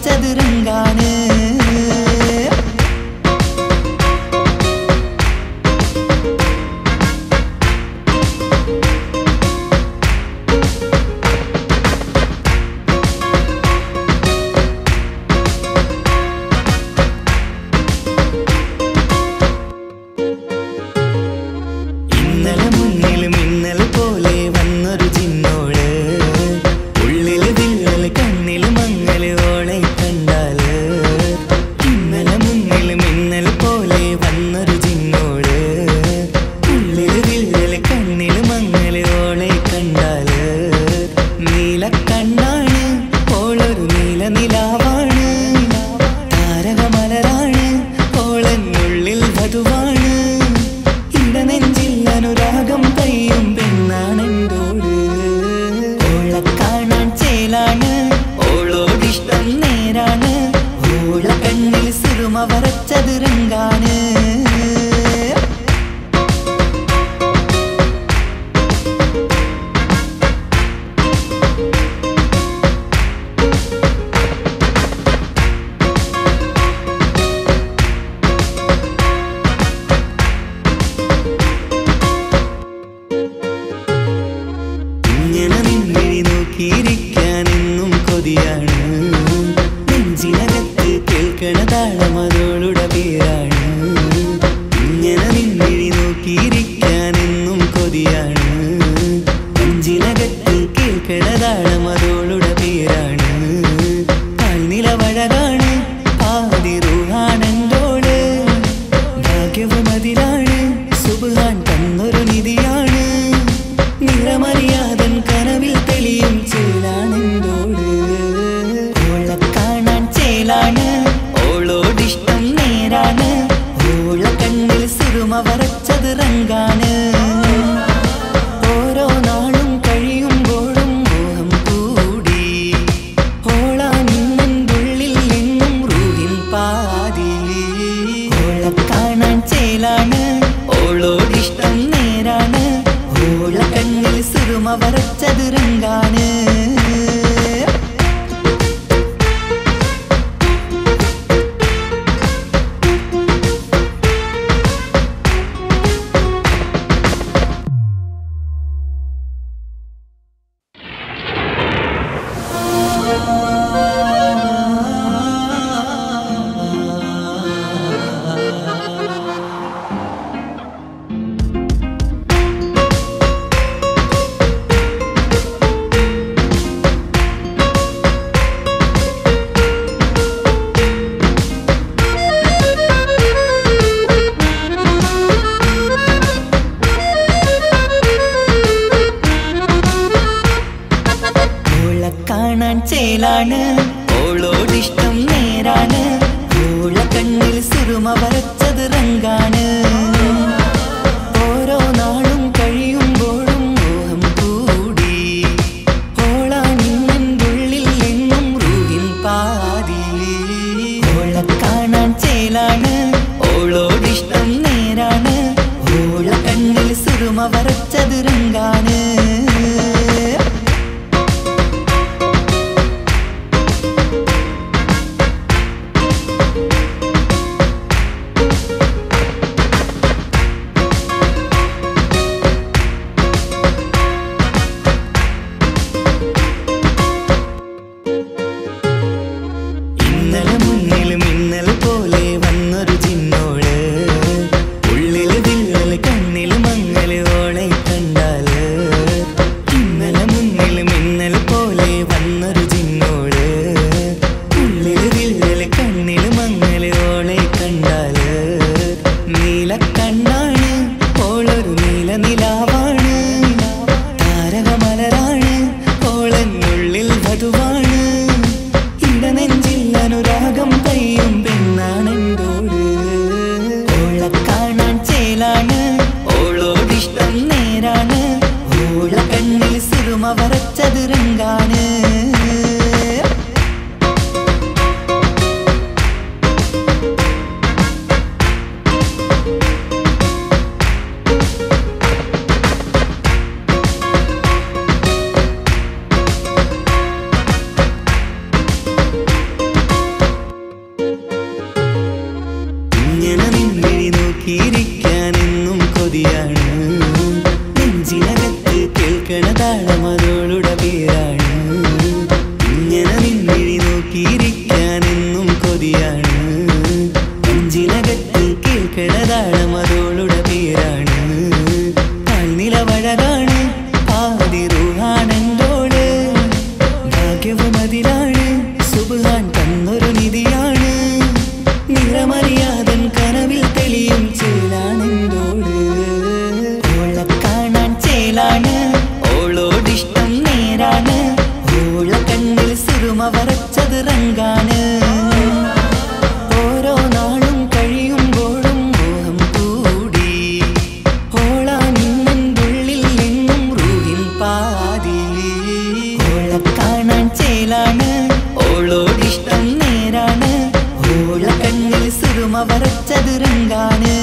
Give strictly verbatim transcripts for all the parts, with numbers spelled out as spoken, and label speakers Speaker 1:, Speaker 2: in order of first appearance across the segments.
Speaker 1: വരച്ചത് രംഗാണ്. ഇന്നലെ മുന്നിൽ മിന്നൽ പോലെ വന്നൊരു ചിന്നോള്, ഉള്ളിൽ വിള്ളൽ കണ്ണിൽ മങ്ങൽ ഓളെ കണ്ടാല്. ഇന്നലെ മുന്നിൽ മിന്നൽ പോലെ വന്നൊരു ചിന്നോള്, ഉള്ളിൽ വിള്ളൽ കണ്ണിൽ മങ്ങൽ ഓളെ കണ്ടാല്. നീല കണ്ണാണ് ഓളൊരു നീല നിലാവാണ്, താരകമലരാണ് ഓളെന്നുള്ളിൽ വധുവാണ്. നെഞ്ചിൽ അനുരാഗം പെയ്യും പെണ്ണാണെന്തോട്. ഓളെ കാണാൻ ചേലാണ് ഓളോടിഷ്ടം നേരാണ്, ഓള കണ്ണിൽ സിറുമ വരച്ചത് രംഗാണ്. നോക്കിയിരിക്കാനെന്നും കൊതിയാണ്, നെഞ്ചിനകത്ത് കേൾക്കണ താളമതോളുടെ പേരാണ്. ഇങ്ങനെ നിന്നിഴി നോക്കിയിരിക്കാനെന്നും കൊതിയാണ്, നെഞ്ചിനകത്ത് കേൾക്കണ താളമതോളുടെ പേരാണ്. കാൽനിലവഴകാണ് പാതി റൂഹാണെന്തോള്, ഭാഗ്യവും അതിലാണ് സുബ്ഹാൻ തന്നൊരു നിധിയാണ്. നിറമറിയാതൻ കനവിൽ തെളിയും ചേലാണെന്തോട്. ഓളെ കാണാൻ ചേലാണ് ഓളോടിഷ്ടം നേരാണ്, ഓള കണ്ണിൽ സിറുമ വരച്ചത് രംഗാണ്. ഓരോ നാളും കഴിയുമ്പോഴും മോഹം കൂടി, ഓളാനിന്നുള്ളിൽ എന്നും റൂഹിൻ പാതി. ഓളെ കാണാൻ ചേലാണ് ഓളോടിഷ്ടം നേരാണ്, ഓള കണ്ണിൽ സിറുമ വരച്ചത് രംഗാണ്. കാണാൻ ചേലാണ് ഓളോടിഷ്ടം നേരാണ്, ഓള കണ്ണിൽ സിറുമ വരച്ചത് രംഗാണ്. ഓരോ നാളും കഴിയുമ്പോഴും മോഹം കൂടി, ഓളാനിന്നുള്ളിൽ എന്നും റൂഹിൻ പാതി. ഓളെ കാണാൻ ചേലാണ് ഓളോടിഷ്ടം നേരാണ്, ഓള കണ്ണിൽ സിറുമ വരച്ചത് രംഗാണ്. ഇന്നലെ മുന്നിൽ മിന്നൽ പോലെ വന്നൊരു ചിന്നോള്, ഉള്ളിൽ വിള്ളൽ കണ്ണിൽ മങ്ങൽ ഓളെ കണ്ടാല്. ഇന്നലെ മുന്നിൽ മിന്നൽ പോലെ വന്നൊരു ചിന്നോള്, ഉള്ളിൽ വിള്ളൽ കണ്ണിൽ മങ്ങൽ ഓളെ കണ്ടാല്. നീല കണ്ണാണ് ഓളൊരു നീല നിലാവാണ്, താരകമലരാണ് ഓളെന്നുള്ളിൽ വധുവാണ്. നെഞ്ചിൽ അനുരാഗം പെയ്യും പെണ്ണാണെന്തോട്. ഓളെ കാണാൻ ചേലാണ് ഓളോടിഷ്ടം നേരാണ്, ഓള കണ്ണിൽ സിറുമ വരച്ചത് രംഗാണ്. കുതിരാണ് സുബ്ഹാൻ തന്നൊരു നിധിയാണ് നിറമറിയാതൻ കനവിൽ തെളിയും ചേലാണെന്തോട് ഓളെ കാണാൻ ചേലാണ് ഓളോടിഷ്ടം നേരാണ് ഓള കണ്ണിൽ സുറുമ വരച്ചത് റങ്കാണ് ഓരോ നാളും കഴിയുമ്പോഴും മോഹം കൂടി ഓളാ നിന്നുള്ളിൽ നിന്നും റൂഹിൻ പാതി ഓളെ കാണാൻ ചേലാണ് ഓളോടിഷ്ടം നേരാണ് ഓള കണ്ണിൽ സുറുമ വരച്ചത് റങ്കാണ്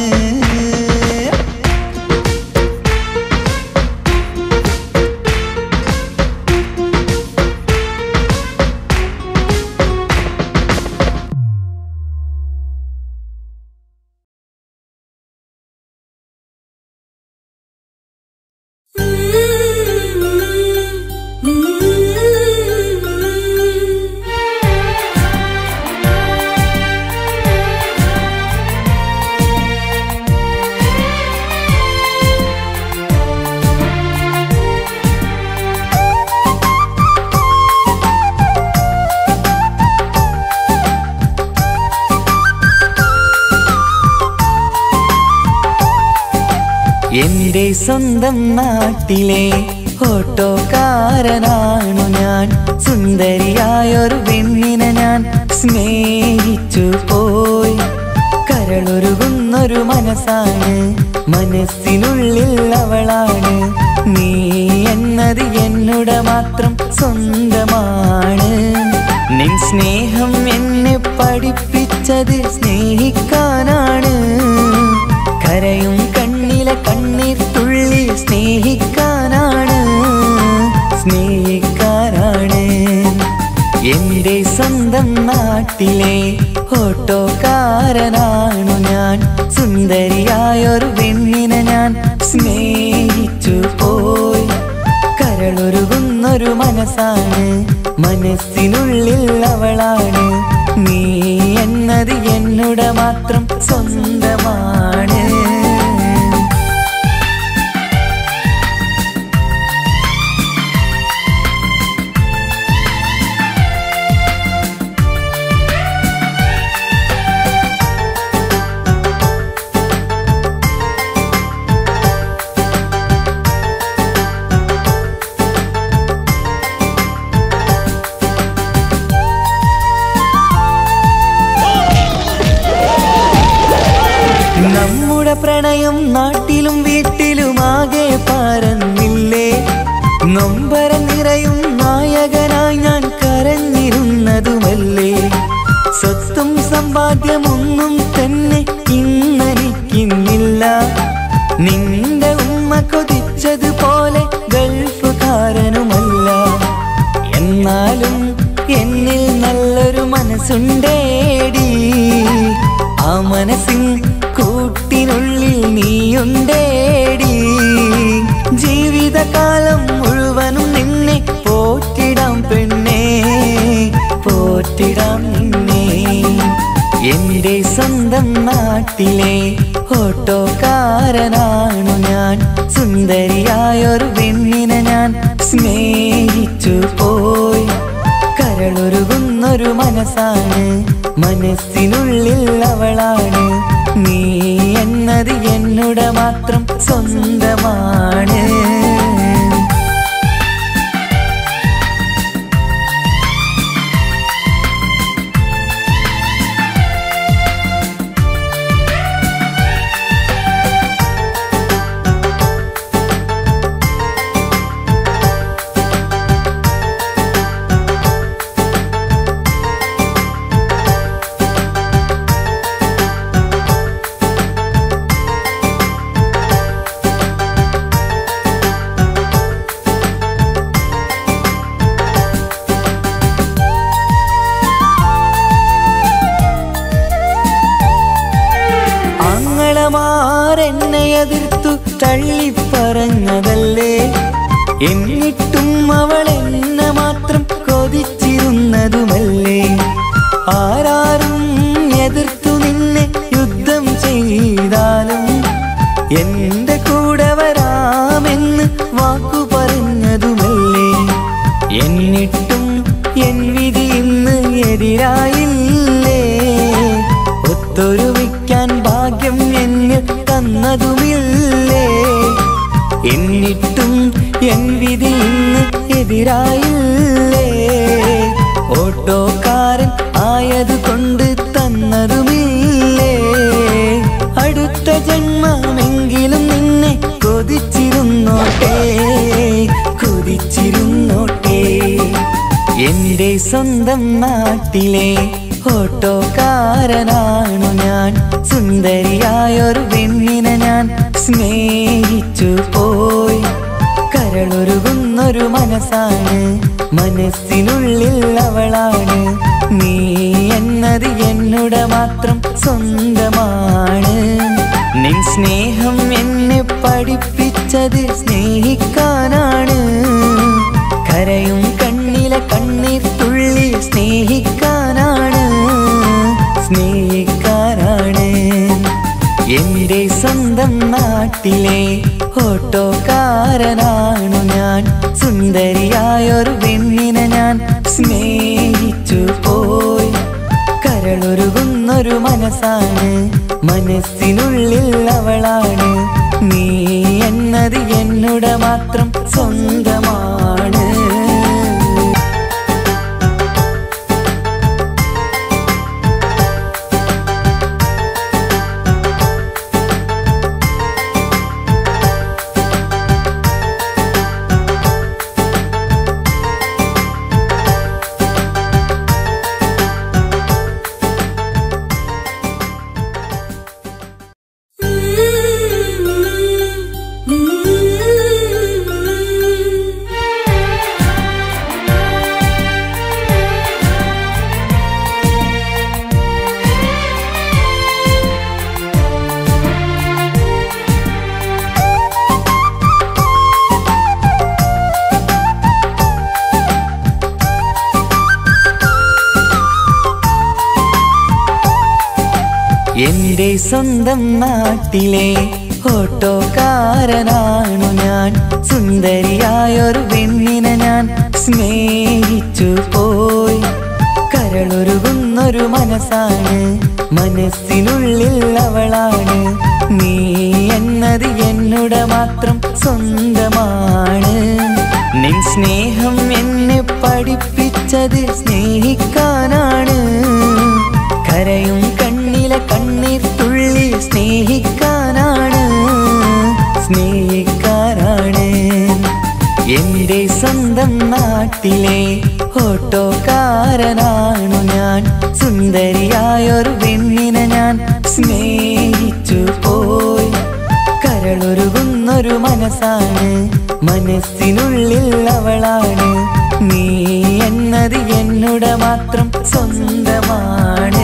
Speaker 1: എന്റെ സ്വന്തം നാട്ടിലെ ഓട്ടോക്കാരനാണു ഞാൻ സുന്ദരിയായൊരു പെണ്ണിനെ ഞാൻ സ്നേഹിച്ചു പോയി കരളൊരുകുന്നൊരു മനസ്സാണ് മനസ്സിനുള്ളിൽ അവളാണ് നീ എന്നത് എന്നുടെ മാത്രം സ്വന്തമാണ് നിൻ സ്നേഹം എന്നെ പഠിപ്പിച്ചത് സ്നേഹിക്കാനാണ് കരയും കണ്ണിലെ കണ്ണീർ തുള്ളി സ്നേഹിക്കാനാണ് സ്നേഹിക്കാനാണ് എന്റെ സ്വന്തം നാട്ടിലെ ഓട്ടോക്കാരനാണു ഞാൻ സുന്ദരിയായൊരു പെണ്ണിനെ ഞാൻ സ്നേഹിച്ചു പോയി കരളൊരുകുന്നൊരു മനസ്സാണ് മനസ്സിനുള്ളിൽ അവളാണ് നീ എന്നത് എന്നുടെ മാത്രം സ്വന്തമാണ് നമ്മുടെ പ്രണയം നാട്ടിലും വീട്ടിലുമാകെ പരന്നില്ലേ നൊമ്പരം നിറയും നായകനായി ഞാൻ കരഞ്ഞിരുന്നതുമല്ലേ സ്വത്തും സമ്പാദ്യമൊന്നും തന്നെ ഇന്നെനിക്കിന്നില്ല നിന്റെ ഉമ്മ കൊതിച്ചതുപോലെ ഗൾഫുകാരനുമല്ല എന്നാലും എന്നിൽ നല്ലൊരു മനസ്സുണ്ടേടി ആ മനസ്സിൻ കൂട്ടിനുള്ളിൽ നീയുണ്ടേടി ജീവിതകാലം മുഴുവനും നിന്നെ പോറ്റിടാം പെണ്ണേ പോറ്റിടാം നിന്നെ എന്റെ സ്വന്തം നാട്ടിലെ ഓട്ടോക്കാരനാണു ഞാൻ സുന്ദരിയായൊരു പെണ്ണിനെ ഞാൻ സ്നേഹിച്ചു പോയി കരളൊരുകുന്നൊരു മനസ്സാണ് മനസ്സിനുള്ളിൽ അവളാണ് നീ എന്നത് എന്നുടെ മാത്രം സ്വന്തമാണ് എന്നെ എതിർത്തു തള്ളിപ്പറഞ്ഞതല്ലേ എന്നിട്ടും അവൾ എന്നെ മാത്രം കൊതിച്ചിരുന്നതുമല്ലേ ആരാരും എതിർത്തു നിന്നെ യുദ്ധം ചെയ്താലും എന്റെ കൂടെ വരാമെന്ന് വാക്കു പറഞ്ഞതുമല്ലേ എന്നിട്ടും എൻ എതിരായില്ലേ ഒത്തൊരുമിക്കാൻ ഭാഗ്യം എന്നിൽ തന്നതുമില്ലേ എന്നിട്ടും എൻ വിധി ഇന്ന് എതിരായില്ലേ ഓട്ടോക്കാരൻ ആയതുകൊണ്ട് തന്നതുമില്ലേ അടുത്ത ജന്മമെങ്കിലും നിന്നെ കൊതിച്ചിരുന്നോട്ടെ കൊതിച്ചിരുന്നോട്ടെ എന്റെ സ്വന്തം നാട്ടിലെ ഓട്ടോക്കാരനാണു ഞാൻ സുന്ദരിയായൊരു പെണ്ണിനെ ഞാൻ സ്നേഹിച്ചു പോയി കരളൊരുകുന്നൊരു മനസ്സാണ് മനസ്സിനുള്ളിൽ അവളാണ് നീ എന്നത് എന്നുടെ മാത്രം സ്വന്തമാണ് നിൻ സ്നേഹം എന്നെ പഠിപ്പിച്ചത് സ്നേഹിക്കാനാണ് കരയും കണ്ണിലെ കണ്ണീർ തുള്ളി സ്നേഹിക്കാനാണ് സ്നേഹിക്കാനാണ് എന്റെ സ്വന്തം നാട്ടിലെ ഓട്ടോക്കാരനാണു ഞാൻ സുന്ദരിയായൊരു പെണ്ണിനെ ഞാൻ സ്നേഹിച്ചു പോയി കരളൊരുകുന്നൊരു മനസ്സാണ് മനസ്സിനുള്ളിൽ അവളാണ് നീ എന്നത് എന്നുടെ മാത്രം സ്വന്തമാണ് എന്റെ സ്വന്തം നാട്ടിലെ ഓട്ടോക്കാരനാണു ഞാൻ സുന്ദരിയായൊരു പെണ്ണിനെ ഞാൻ സ്നേഹിച്ചു പോയി കരളൊരുകുന്നൊരു മനസ്സാണ് മനസ്സിനുള്ളിൽ അവളാണ് നീ എന്നത് എന്നുടെ മാത്രം സ്വന്തമാണ് നിൻ സ്നേഹം എന്നെ പഠിപ്പിച്ചത് സ്നേഹിക്കാനാണ് കരയും കണ്ണിലെ കണ്ണീർ തുള്ളി സ്നേഹിക്കാനാണ് സ്നേഹിക്കാനാണ് എന്റെ സ്വന്തം നാട്ടിലെ ഓട്ടോക്കാരനാണു ഞാൻ സുന്ദരിയായൊരു പെണ്ണിനെ ഞാൻ സ്നേഹിച്ചു പോയി കരളൊരുകുന്നൊരു മനസ്സാണ് മനസ്സിനുള്ളിൽ അവളാണ് നീ എന്നത് എന്നുടെ മാത്രം സ്വന്തമാണ്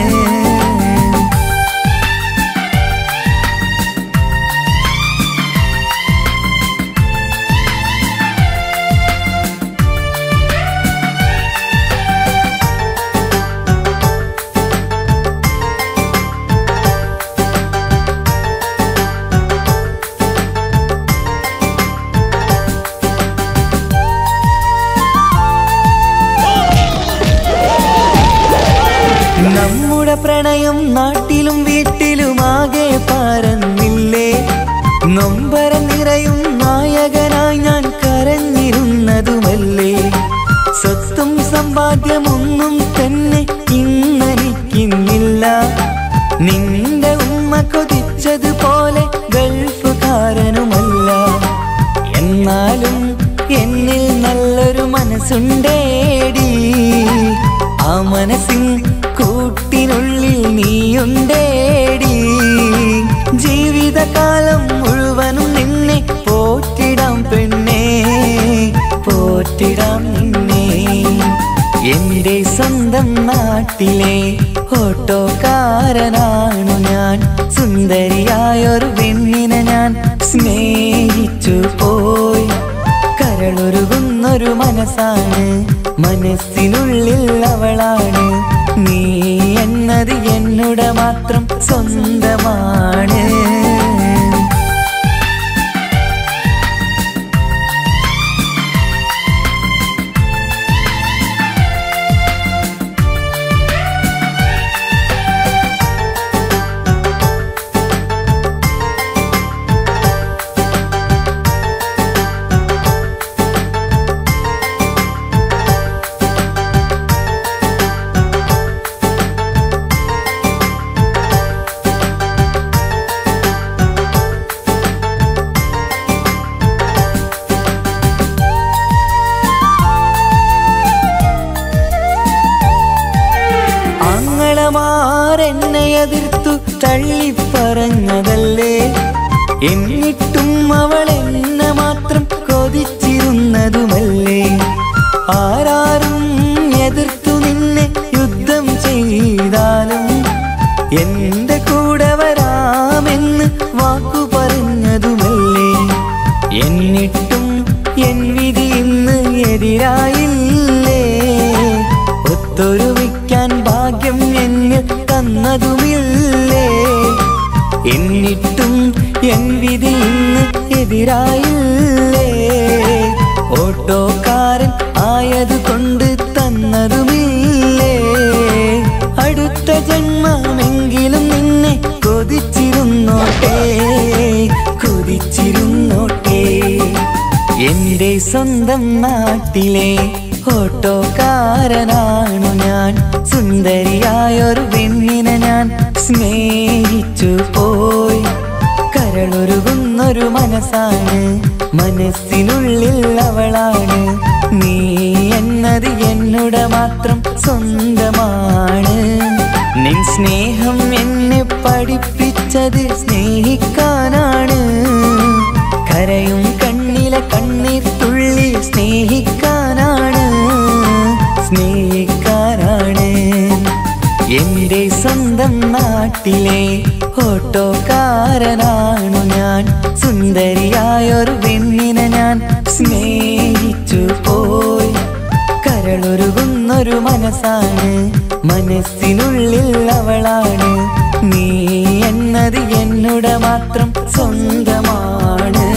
Speaker 1: നമ്മുടെ പ്രണയം നാട്ടിലും വീട്ടിലുമാകെ പരന്നില്ലേ നൊമ്പരം നിറയും നായകനായി ഞാൻ കരഞ്ഞിരുന്നതുമല്ലേ സ്വത്തും സമ്പാദ്യമൊന്നും തന്നെ ഇന്നെനിക്കിന്നില്ല നിന്റെ ഉമ്മ കൊതിച്ചതുപോലെ ഗൾഫുകാരനുമല്ല എന്നാലും എന്നിൽ നല്ലൊരു മനസ്സുണ്ടേടി ആ മനസ്സിൻ കൂട്ടിനുള്ളിൽ നീയുണ്ടേടി ജീവിതകാലം മുഴുവനും നിന്നെ പോറ്റിടാം പെണ്ണേ പോറ്റിടാം നിന്നെ എന്റെ സ്വന്തം നാട്ടിലെ ഓട്ടോക്കാരനാണു ഞാൻ സുന്ദരിയായൊരു പെണ്ണിനെ ഞാൻ സ്നേഹിച്ചു പോയി കരളൊരുകുന്നൊരു മനസ്സാണ് മനസ്സിനുള്ളിൽ അവളാണ് നീ എന്നത് എന്നുടെ മാത്രം സ്വന്തമാണ് കൂട്ടുകാരന്മാരെന്നെ എതിർത്തു തള്ളിപ്പറഞ്ഞതല്ലേ, എന്നിട്ടും അവൾ എന്നെ മാത്രം കൊതിച്ചിരുന്നതുമല്ലേ. ആരാരും എതിർത്തു നിന്നെ യുദ്ധം ചെയ്താലും എന്റെ കൂടെ വരാമെന്ന് വാക്കു പറഞ്ഞതുമല്ലേ. എന്നിട്ടും എൻ വിധി ഇന്ന് എതിരായില്ലേ, ഒത്തൊരുമിക്കാൻ ഭാഗ്യം എന്നിൽ തന്നതുമില്ലേ. എന്നിട്ടും എൻ വിധി ഇന്ന് എതിരായില്ലേ, ഓട്ടോക്കാരൻ ആയതുകൊണ്ട് തന്നതുമില്ലേ. അടുത്ത ജന്മമെങ്കിലും നിന്നെ കൊതിച്ചിരുന്നോട്ടെ, കൊതിച്ചിരുന്നോട്ടെ. എന്റെ സ്വന്തം നാട്ടിലെ ഓട്ടോക്കാരനാണു ഞാൻ, സുന്ദരിയായൊരു പെണ്ണിനെ ഞാൻ സ്നേഹിച്ചു പോയി. കരളൊരുകുന്നൊരു മനസ്സാണ്, മനസ്സിനുള്ളിൽ അവളാണ്. നീ എന്നത് എന്നുടെ മാത്രം സ്വന്തമാണ്. നിൻ സ്നേഹം എന്നെ പഠിപ്പിച്ചത് സ്നേഹിക്കാനാണ്. കരയും കണ്ണിലെ കണ്ണീർ തുള്ളി സ്നേഹിക്കാനാണ്, സ്നേഹിക്കാനാണ്. എന്റെ സ്വന്തം നാട്ടിലെ ഓട്ടോക്കാരനാണു ഞാൻ, സുന്ദരിയായൊരു പെണ്ണിനെ ഞാൻ സ്നേഹിച്ചു പോയി. കരളൊരുകുന്നൊരു മനസ്സാണ്, മനസ്സിനുള്ളിൽ അവളാണ്. നീ എന്നത് എന്നുടെ മാത്രം സ്വന്തമാണ്.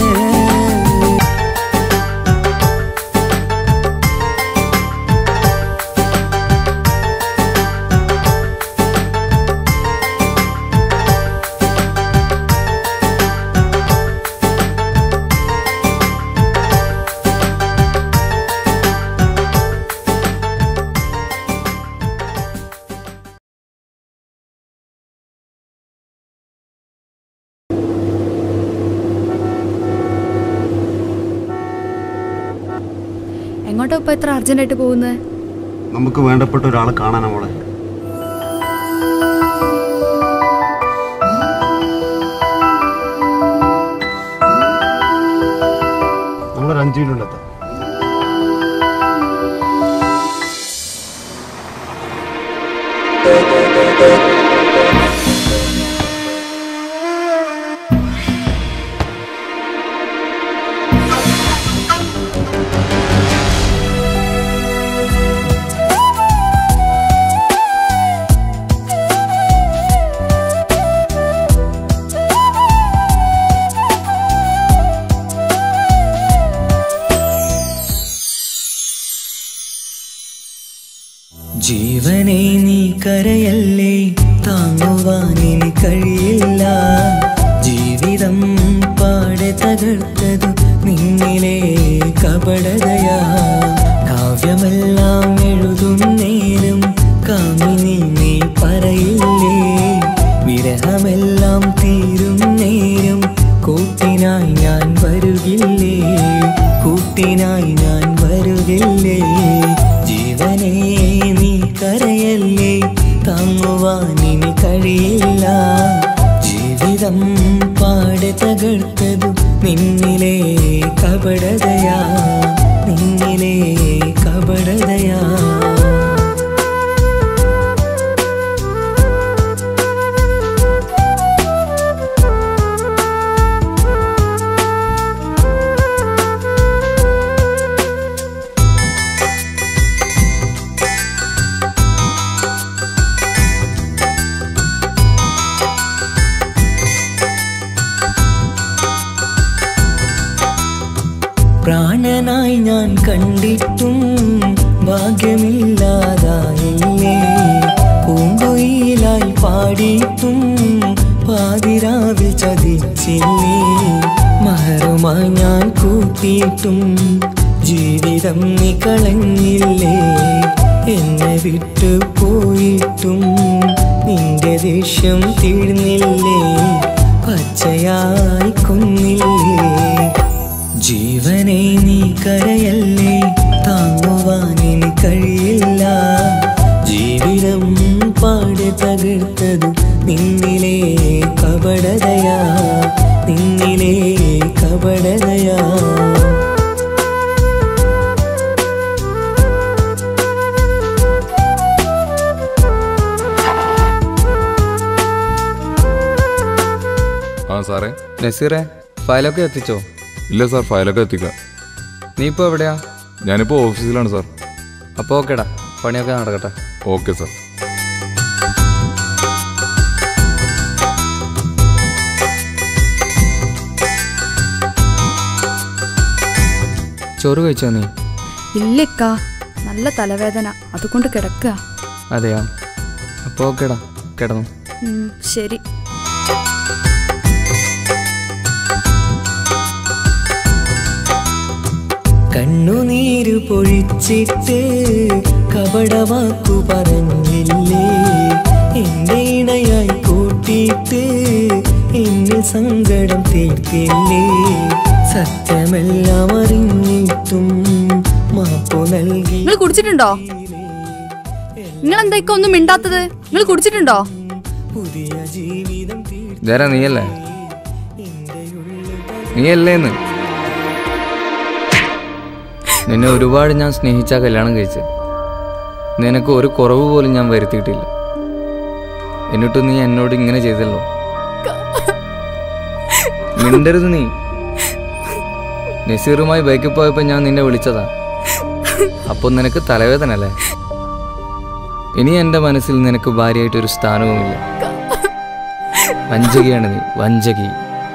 Speaker 2: എങ്ങോട്ടാ ഇപ്പൊ എത്ര അർജന്റായിട്ട് പോകുന്നത്?
Speaker 3: നമുക്ക് വേണ്ടപ്പെട്ട ഒരാളെ കാണാനാ മോളെ. നമ്മളൊരു അഞ്ചു മിനിറ്റിലെത്താം.
Speaker 1: ജീവനെ നീ കരയല്ലേ, താങ്ങുവാനിനി കഴിയില്ല. ജീവിതം പാടെ തകർത്തതു നിന്നിലെ കപടതയാ. കാവ്യമെല്ലാം എഴുതുന്നേരം കാമിനി നീ പറയില്ലേ, വിരഹമെല്ലാം തീരും നേരം കൂട്ടിനായി ഞാൻ വരുകില്ലേ, കൂട്ടിനായി ഞാൻ വരുകില്ലേ. ജീവനെ നീ കരയല്ലേ, താങ്ങുവാനിനി കഴിയില്ല. ജീവിതം പാടെ തകർത്തതു നിന്നിലെ കപടതയാ, നിന്നിലെ കപടതയാ. പ്രാണനായി ഞാൻ കണ്ടിട്ടും ഭാഗ്യമില്ലാതായില്ലേ, പൂങ്കൊയിലായി പാടിയിട്ടും പാതിരാവിൽ ചതിച്ചില്ലേ. മഹറുമായി ഞാൻ കൂട്ടിയിട്ടും ജീവിതം നീ കളഞ്ഞില്ലേ, എന്നെ വിട്ടു പോയിട്ടും നിന്റെ ദേഷ്യം തീർന്നില്ലേ, പച്ചയായി കൊന്നില്ലേ. ജീവനെ നീ കരയല്ലേ, താങ്ങുവാനിനി കഴിയില്ല. ജീവിതം പാടെ പാടെ തകർത്തതു നിന്നിലെ കപടതയാ, നിന്നിലെ കപടതയാ.
Speaker 4: ആ സാറേ.
Speaker 5: നസീറേ, ഫയലൊക്കെ എത്തിച്ചോ?
Speaker 4: ഇല്ല സാർ, ഫയലൊക്കെ എത്തിക്കാം.
Speaker 5: നീ ഇപ്പോൾ എവിടെയാ?
Speaker 4: ഞാനിപ്പോൾ ഓഫീസിലാണ് സാർ.
Speaker 5: അപ്പോൾ ഓക്കേടാ, പണിയൊക്കെ നടക്കട്ടെ.
Speaker 4: Okay sir.
Speaker 5: ചോറ് കഴിച്ചോ നീ?
Speaker 2: ഇല്ലക്കാ, നല്ല തലവേദന, അതുകൊണ്ട് കിടക്കുക.
Speaker 5: അതെയാ? അപ്പോൾ ഓക്കേടാ, കിടന്നു.
Speaker 2: ശരി.
Speaker 1: കണ്ണുനീര് പൊഴിച്ചിട്ട് കപടവാക്കു പറഞ്ഞില്ലേ, എന്റെ ഇണയായി കൂട്ടിയിട്ട് എന്നിൽ സങ്കടം തീർത്തില്ലേ. സത്യമെല്ലാം അറിഞ്ഞിട്ടും മാപ്പു നൽകി.
Speaker 2: നിങ്ങൾ കുടിച്ചിട്ടുണ്ടോ? നിങ്ങൾ എന്തൊക്കെ ഒന്നും മിണ്ടാത്തത്? നിങ്ങൾ കുടിച്ചിട്ടുണ്ടോ?
Speaker 1: പുതിയ ജീവിതം
Speaker 5: ഇതാരാ? നീയല്ലേ? നീയല്ലേന്ന്? നിന്നെ ഒരുപാട് ഞാൻ സ്നേഹിച്ചാ കല്യാണം കഴിച്ച്. നിനക്ക് ഒരു കുറവ് പോലും ഞാൻ വരുത്തിയിട്ടില്ല. എന്നിട്ടും നീ എന്നോട് ഇങ്ങനെ ചെയ്തല്ലോ. മിണ്ടരുത് നീ. നസീറുമായി ബൈക്കിൽ പോയപ്പോൾ ഞാൻ നിന്നെ വിളിച്ചതാ. അപ്പോൾ നിനക്ക് തലവേദന അല്ലേ? ഇനി എൻ്റെ മനസ്സിൽ നിനക്ക് ഭാര്യയായിട്ടൊരു സ്ഥാനവുമില്ല. വഞ്ചകിയാണ് നീ, വഞ്ചകി.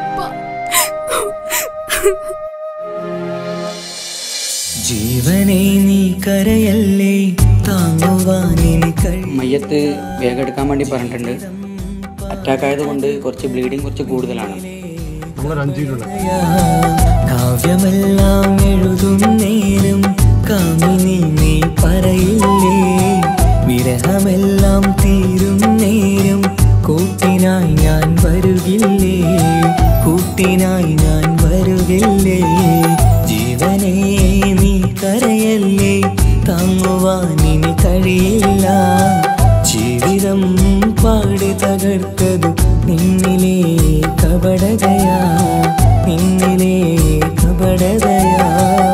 Speaker 1: ജീവനെ നീ കരയല്ലേ, താങ്ങുവാൻ എനിക്ക്
Speaker 6: മയ്യത്ത് വേഗം എടുക്കാൻ വേണ്ടി പറഞ്ഞിട്ടുണ്ട്. അറ്റാക്ക് ആയതുകൊണ്ട് കുറച്ച് ബ്ലീഡിങ് കുറച്ച് കൂടുതലാണ്.
Speaker 1: കാവ്യമെല്ലാം എഴുതും നേരം കാമിനി നീ പറയില്ലേ, വിരഹമെല്ലാം തീരും നേരം കൂട്ടിനായി ഞാൻ വരുകില്ലേ, കൂട്ടിനായി ഞാൻ വരുകില്ലേ. ജീവനെ നീ കരയല്ലേ, താങ്ങുവാൻ ഇനി കഴിയില്ല. ജീവിതം പാടി തകർത്തതു നിന്നിലെ കപടതയാ, നിന്നിലെ കപടതയാ.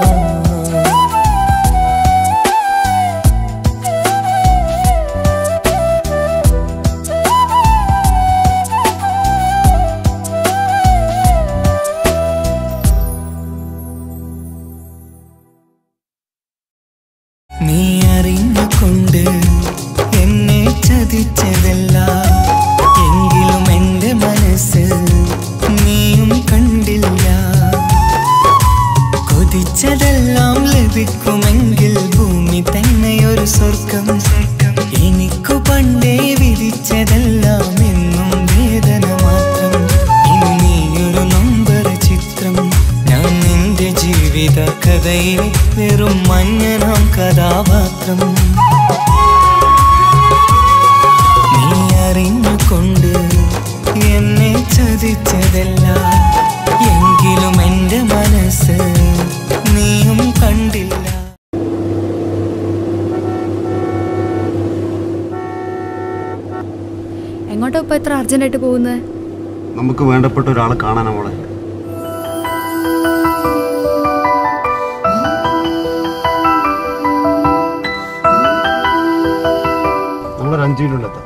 Speaker 1: നീ അറിഞ്ഞുകൊണ്ട് എന്നെ ചതിച്ചതല്ല, എങ്കിലും എൻ്റെ മനസ്സ് നീയും കണ്ടില്ല. കൊതിച്ചതെല്ലാം ലഭിക്കുമെങ്കിൽ ഭൂമി തന്നെയൊരു സ്വർഗം. എനിക്കു പണ്ടേ വിധിച്ചതെല്ലാം എന്നും വേദന മാത്രം. ഇനി നീയൊരു നമ്പർ ചിത്രം, ഞാൻ നിന്റെ ജീവിത കഥയിൽ വെറും മഞ്ഞനാം കഥാപാത്രം. നീ അറിഞ്ഞുകൊണ്ട് എന്നെ ചതിച്ചതല്ല, എങ്കിലും എൻ്റെ മനസ്സ് നീയും കണ്ടില്ല.
Speaker 2: എങ്ങോട്ടാ ഇപ്പൊ എത്ര അർജന്റായിട്ട് പോകുന്നത്?
Speaker 3: നമുക്ക് വേണ്ടപ്പെട്ട ഒരാളെ കാണാനാ മോളെ. നമ്മളൊരു അഞ്ചു മിനിറ്റിലെത്താം.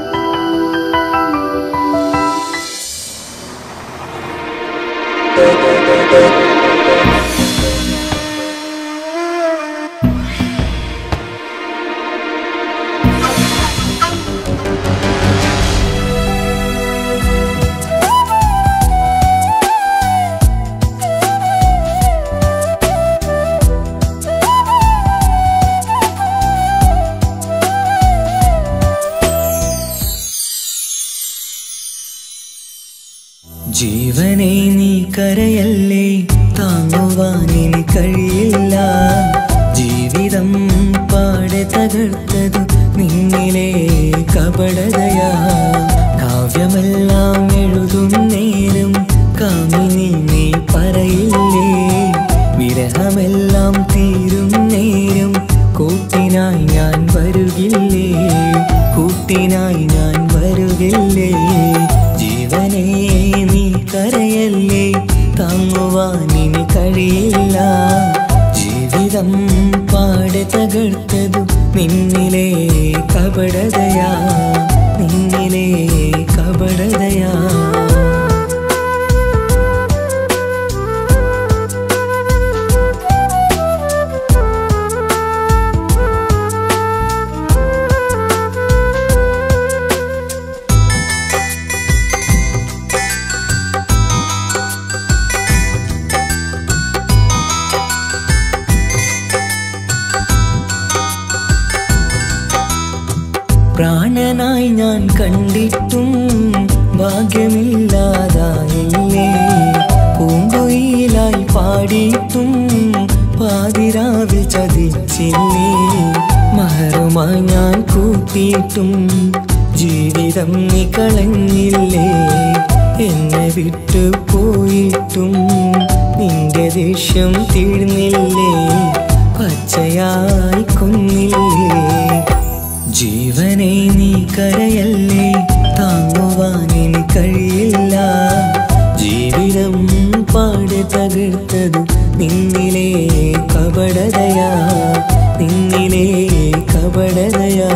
Speaker 1: ജീവനെ നീ കരയല്ലേ, താങ്ങുവാൻ ഇനി കഴിയില്ല. ജീവിതം പാടെ തകർത്തതു നിന്നിലെ കപടതയാ. കാവ്യമെല്ലാം എഴുതും നേരം കാമിനി നീ പറയില്ലേ, വിരഹമെല്ലാം തീരും നേരം കൂട്ടിനായി ഞാൻ വരുകില്ലേ, കൂട്ടിനായി ഞാൻ കപടതയാ നിന്നിലെ കപടതയാ പ്രാണനായി ഞാൻ കണ്ടിട്ടും ഭാഗ്യമില്ലാതായില്ലേ പൂങ്കുയിലായി പാടിയിട്ടും പാതിരാവിൽ ചതിച്ചില്ലേ മഹറുമായി ഞാൻ കൂട്ടിയിട്ടും ജീവിതം നീ കളഞ്ഞില്ലേ എന്നെ വിട്ടു പോയിട്ടും നിന്റെ ദേഷ്യം തീർന്നില്ലേ പച്ചയായി കൊന്നില്ലേ ജീവനെ നീ കരയല്ലേ താങ്ങുവാൻ ഇനി കഴിയില്ല ജീവിതം പാടെ തകർത്തത് നിന്നിലെ കപടതയാ നിന്നിലെ കപടതയാ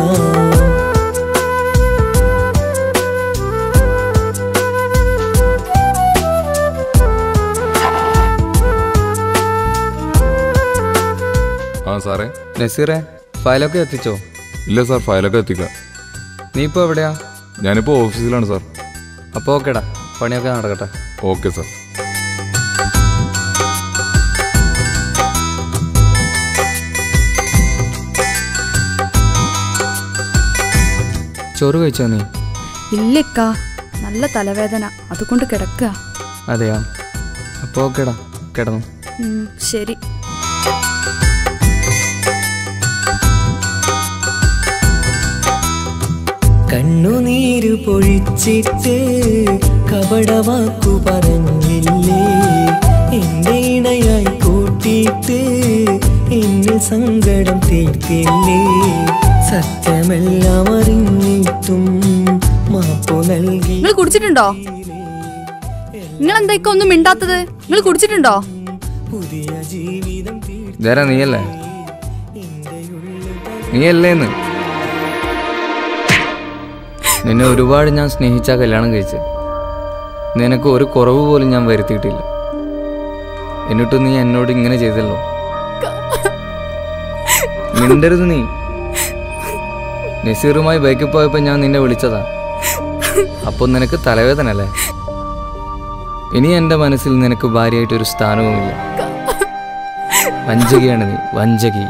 Speaker 4: ആ സാറേ.
Speaker 5: നസീറേ ഫയലൊക്കെ എത്തിച്ചോ?
Speaker 4: ഇല്ല സാർ, ഫയലൊക്കെ എത്തിക്കാം.
Speaker 5: നീ ഇപ്പോൾ എവിടെയാ?
Speaker 4: ഞാനിപ്പോൾ ഓഫീസിലാണ് സാർ.
Speaker 5: അപ്പോൾ ഓക്കേടാ, പണിയൊക്കെ നടക്കട്ടെ.
Speaker 4: Okay sir.
Speaker 5: ചോറ് കഴിച്ചോ നീ?
Speaker 2: ഇല്ലക്കാ, നല്ല തലവേദന, അതുകൊണ്ട് കിടക്കുക.
Speaker 5: അതെയോ? അപ്പോൾ ഓക്കേടാ, കിടന്നു.
Speaker 2: ശരി.
Speaker 1: കണ്ണുനീര് പൊഴിച്ചിട്ട് കപടവാക്കു പറഞ്ഞില്ലേ എന്റെ ഇണയായി കൂട്ടിയിട്ട് എന്നിൽ സങ്കടം തീർത്തില്ലേ സത്യമെല്ലാം അറിഞ്ഞിട്ടും മാപ്പു നൽകി.
Speaker 2: നിങ്ങൾ കുടിച്ചിട്ടുണ്ടോ? നിങ്ങൾ എന്താ ഒന്നും മിണ്ടാത്തത്? നിങ്ങൾ കുടിച്ചിട്ടുണ്ടോ?
Speaker 1: പുതിയ ജീവിതം
Speaker 5: ധാരാ നീയല്ലേ? നീയല്ലേന്ന് നിന്നെ ഒരുപാട് ഞാൻ സ്നേഹിച്ച കല്യാണം കഴിച്ച് നിനക്ക് ഒരു കുറവ് പോലും ഞാൻ വരുത്തിയിട്ടില്ല. എന്നിട്ട് നീ എന്നോട് ഇങ്ങനെ ചെയ്തല്ലോ. മിണ്ടരുത് നീ. നസീറുമായി ബൈക്കിൽ പോയപ്പോൾ ഞാൻ നിന്നെ വിളിച്ചതാ. അപ്പോൾ നിനക്ക് തലവേദന അല്ലേ? ഇനി എൻ്റെ മനസ്സിൽ നിനക്ക് ഭാര്യയായിട്ടൊരു സ്ഥാനവുമില്ല. വഞ്ചകിയാണ് നീ, വഞ്ചകി.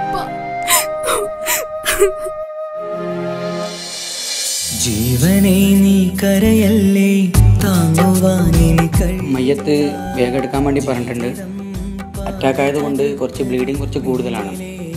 Speaker 1: ജീവനെ നീ കരയല്ലേ താങ്ങുവാൻ ഇനി കഴി.
Speaker 6: മയ്യത്ത് വേഗം എടുക്കാൻ വേണ്ടി പറഞ്ഞിട്ടുണ്ട്. അറ്റാക്ക് ആയതുകൊണ്ട് കുറച്ച് ബ്ലീഡിങ് കുറച്ച് കൂടുതലാണ്.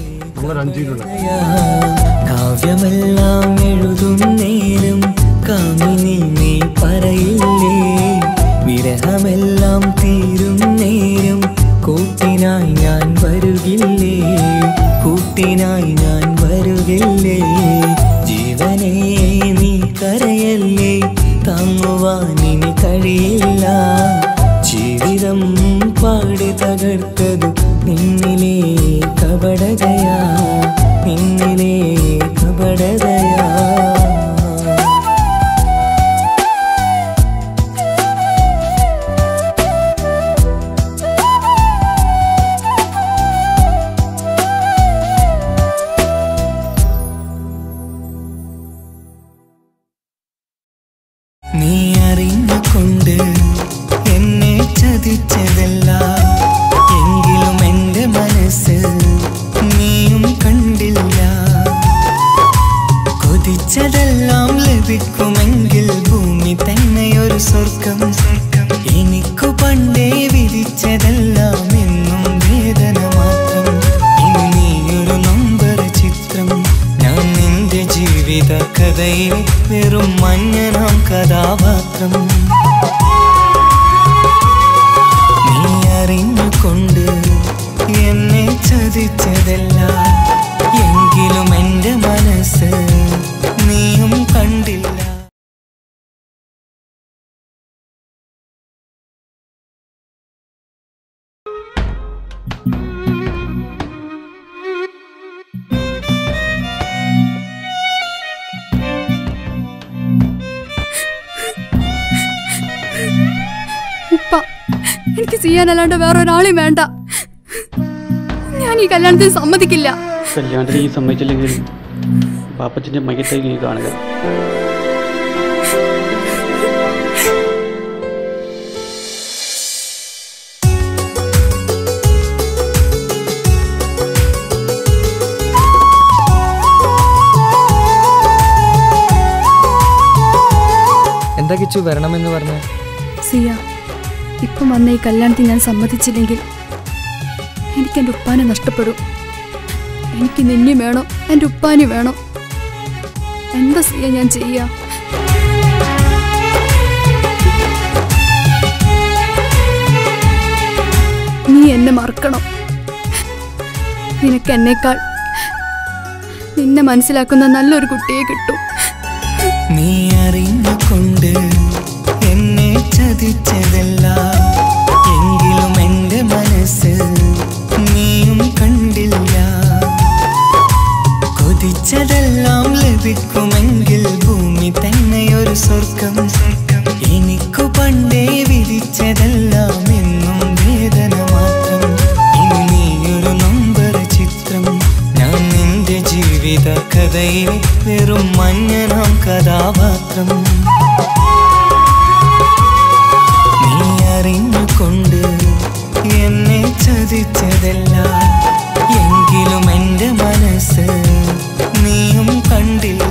Speaker 1: കാവ്യമെല്ലാം എഴുതും നേരം കാമിനി നീ പറയില്ലേ വിരഹമെല്ലാം തീരും നേരം കൂട്ടിനായി ഞാൻ വരുകില്ലേ കൂട്ടിനായി ഞാൻ വരുകില്ലേ ജീവനെ നീ കരയല്ലേ താങ്ങുവാൻ ഇനി കഴിയില്ല ജീവിതം പാടി തകർത്തത് നിന്നിലെ കപടതയാ നിന്നിലെ കപടതയാ. നീ അറിഞ്ഞുകൊണ്ട് എന്നെ ചതിച്ചതല്ല എങ്കിലും എൻ്റെ മനസ്സ് നീയും കണ്ടില്ല കൊതിച്ചതെല്ലാം ലഭിക്കുമെങ്കിൽ ഭൂമി തന്നെയൊരു സ്വർഗം എനിക്കു പണ്ടേ വിധിച്ചതെല്ലാം എന്നും വേദന മാത്രം ഇനി നീയൊരു നമ്പർ ചിത്രം ഞാൻ നിന്റെ ജീവിത കഥയിൽ വെറും മഞ്ഞനാം കഥാപാത്രം നീ അറിഞ്ഞുകൊണ്ട് എന്നെ ചതിച്ചതല്ല എങ്കിലും എൻ്റെ മനസ്സ് നീയും കണ്ടില്ല.
Speaker 2: എനിക്ക് ചെയ്യാനല്ലാണ്ട് വേറെ ഒരാളെയും വേണ്ട. ഞാൻ ഈ കല്യാണത്തിന് സമ്മതിക്കില്ല.
Speaker 6: കല്യാണത്തിന് ഈ സമ്മതിച്ചില്ലെങ്കിൽ പാപ്പച്ചൻ്റെ മയ്യത്തായി നീ കാണുക.
Speaker 5: എന്താ കിച്ചു വരണമെന്ന് പറഞ്ഞ?
Speaker 2: സിയ, ഇപ്പം വന്ന ഈ കല്യാണത്തിന് ഞാൻ സമ്മതിച്ചില്ലെങ്കിൽ എനിക്ക് എൻ്റെ ഉപ്പാനെ നഷ്ടപ്പെടും. എനിക്ക് നിന്നെ വേണം, എൻ്റെ ഉപ്പാനെ വേണം. എന്താ സിയ ഞാൻ ചെയ്യാ? നീ എന്നെ മറക്കണം. നിനക്ക് എന്നേക്കാൾ നിന്നെ മനസ്സിലാക്കുന്ന നല്ലൊരു കുട്ടിയെ കിട്ടും.
Speaker 1: നീ അറിഞ്ഞുകൊണ്ട് എന്നെ ചതിച്ചതല്ല, എങ്കിലും എൻ്റെ മനസ്സ് നീയും കണ്ടില്ല. കൊതിച്ചതെല്ലാം ലഭിക്കുമെങ്കിൽ ഭൂമി തന്നെയൊരു സ്വർഗം. എനിക്കു പണ്ടേ വിധിച്ചതെല്ലാം എന്നും വേദന മാത്രം. ഇനി നീയൊരു നൊമ്പര ചിത്രം, ഞാൻ നിന്റെ ജീവിത കഥയിൽ വെറും മഞ്ഞനാം കഥാപാത്രം. നീ അറിഞ്ഞുകൊണ്ട് എന്നെ ചതിച്ചതല്ല, എങ്കിലും എൻ്റെ മനസ്സ് നീയും കണ്ടില്ല.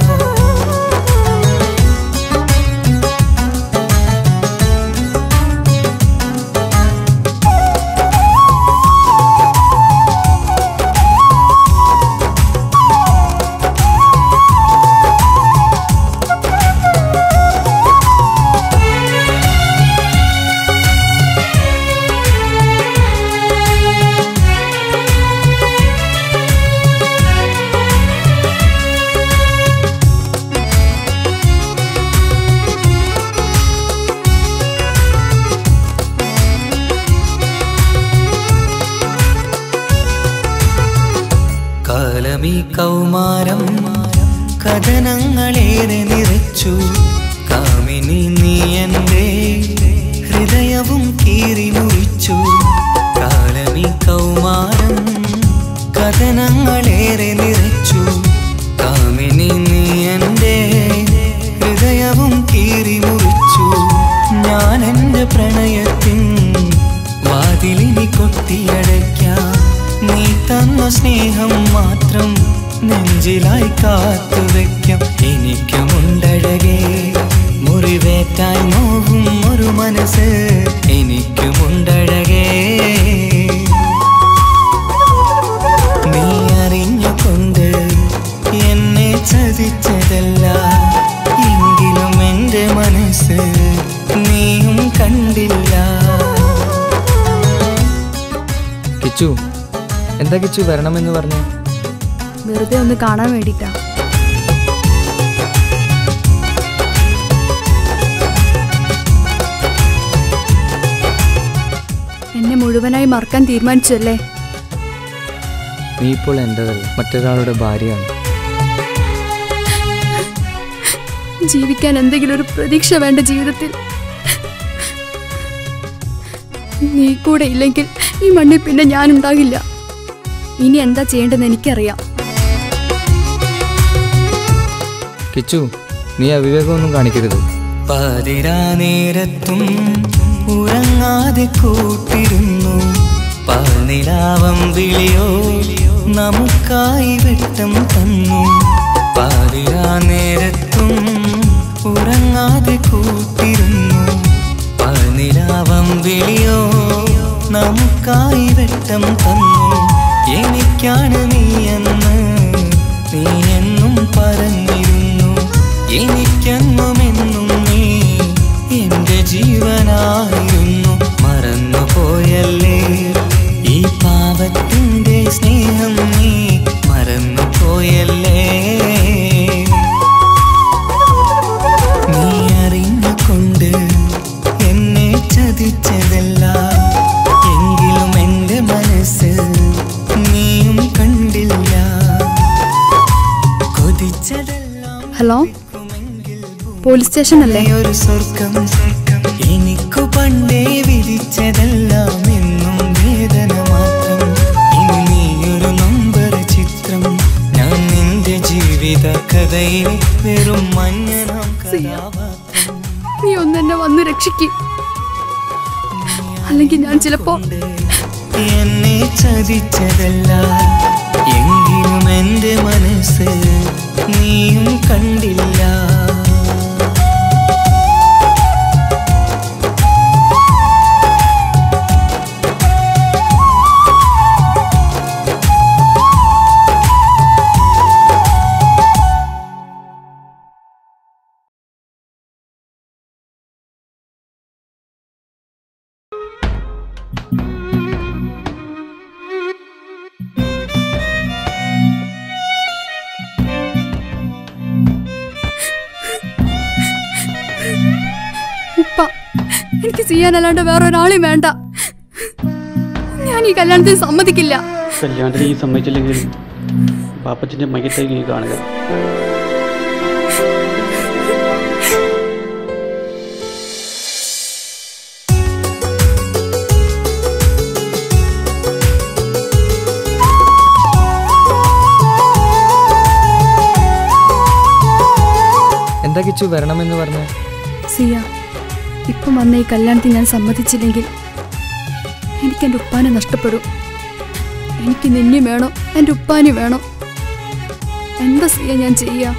Speaker 1: കാലമീ കൗമാരം കഥനങ്ങളേറെ നിറച്ചു. കാമിനി നീ എൻ്റെ ഹൃദയവും കീറി മുറിച്ചു. കാലമീ കൗമാരം കഥനങ്ങളേറെ നിറച്ചു. കാമിനി നീ എൻ്റെ ഹൃദയവും കീറി മുറിച്ചു. ഞാൻ എൻ്റെ പ്രണയത്തിൻ വാതിലിനി കൊട്ടിയടയ്ക്കാം. നീ തന്ന സ്നേഹം മാത്രം നെഞ്ചിലായി കാത്തുവെക്കാം. എനിക്കുമുണ്ടഴകേ മുറിവേറ്റായി നോവും ഒരു മനസ്സ്, എനിക്കുമുണ്ടഴകേ. നീ അറിഞ്ഞുകൊണ്ട് എന്നെ ചതിച്ചതല്ല, എങ്കിലും എൻ്റെ മനസ്സ് നീയും കണ്ടില്ല.
Speaker 5: കിച്ചു, എന്താ കിച്ചു വരണമെന്ന് പറഞ്ഞു?
Speaker 2: വെറുതെ ഒന്ന് കാണാൻ വേണ്ടിട്ടാ. എന്നെ മുഴുവനായി മറക്കാൻ തീരുമാനിച്ചല്ലേ?
Speaker 5: നീ ഇപ്പോൾ എൻ്റെതല്ല, മറ്റൊരാളുടെ ഭാര്യയാണ്.
Speaker 2: ജീവിക്കാൻ എന്തെങ്കിലും ഒരു പ്രതീക്ഷ വേണ്ട ജീവിതത്തിൽ. നീ കൂടെ ഇല്ലെങ്കിൽ ഈ മണ്ണിൽ പിന്നെ ഞാനുണ്ടാകില്ല. ഇനി എന്താ ചെയ്യേണ്ടതെന്ന് എനിക്കറിയാം.
Speaker 5: കിച്ചു, നീ അവിവേകമൊന്നും കാണിക്കരുത്.
Speaker 1: പാതിരാ നേരത്തും ഉറങ്ങാതെ കൂട്ടിരുന്നു. പാൽനിലാവം വിളിയോ നമുക്കായി വെട്ടം തന്നു. പാതിരാ നേരത്തും ഉറങ്ങാതെ കൂട്ടിരുന്നു. പാൽനിലാവം വിളിയോ നമുക്കായി വെട്ടം തന്നു. എനിക്കാണ് നീ എന്ന് നീ എന്നും പറഞ്ഞിരുന്നു. എനിക്കെന്നുമെന്നും നീ എൻ്റെ ജീവനായിരുന്നു. മറന്നു പോയല്ലേ ഈ പാവത്തിൻ്റെ സ്നേഹം, നീ മറന്നു പോയല്ലേ. നീ അറിഞ്ഞുകൊണ്ട് എന്നെ ചതിച്ചതല്ല, എങ്കിലും എൻ്റെ മനസ്സ് നീയും കണ്ടില്ല. കൊതിച്ചതെല്ലാം
Speaker 2: ഹലോ, പോലീസ് സ്റ്റേഷൻ അല്ലേ?
Speaker 1: ഒരു സ്വർഗം എനിക്ക് എനിക്കു പണ്ടേ വിധിച്ചതെല്ലാം എന്നും വേദന മാത്രം. ഇനി നീയൊരു നമ്പർ ചിത്രം, ഞാൻ നിന്റെ ജീവിത കഥയിൽ വെറും മഞ്ഞനാം കഥാപാത്രം.
Speaker 2: നീ ഒന്നെന്നെ വന്ന് രക്ഷിക്കും, അല്ലെങ്കിൽ ഞാൻ ചിലപ്പോ
Speaker 1: എന്നെ ചതിച്ചതല്ല, എങ്കിലും എന്റെ മനസ്സ് നീയും കണ്ടില്ല.
Speaker 2: ഉപ്പ, എനിക്ക് ചെയ്യാനല്ലാണ്ട് വേറെ ഒരാളെയും വേണ്ട. ഞാൻ ഈ കല്യാണത്തിന് സമ്മതിക്കില്ല.
Speaker 6: കല്യാണത്തിന് ഈ സമ്മതിച്ചില്ലെങ്കിൽ പാപ്പച്ചൻ്റെ മയ്യത്തേക്ക് നീ കാണുക.
Speaker 5: എന്താ കിച്ചു വരണമെന്ന് പറഞ്ഞ?
Speaker 2: സിയ, ഇപ്പം വന്ന ഈ കല്യാണത്തിന് ഞാൻ സമ്മതിച്ചില്ലെങ്കിൽ എനിക്ക് എൻ്റെ ഉപ്പാനെ നഷ്ടപ്പെടും. എനിക്ക് നിന്നെ വേണം, എൻ്റെ ഉപ്പാനി വേണം. എന്താ സിയ ഞാൻ ചെയ്യാ?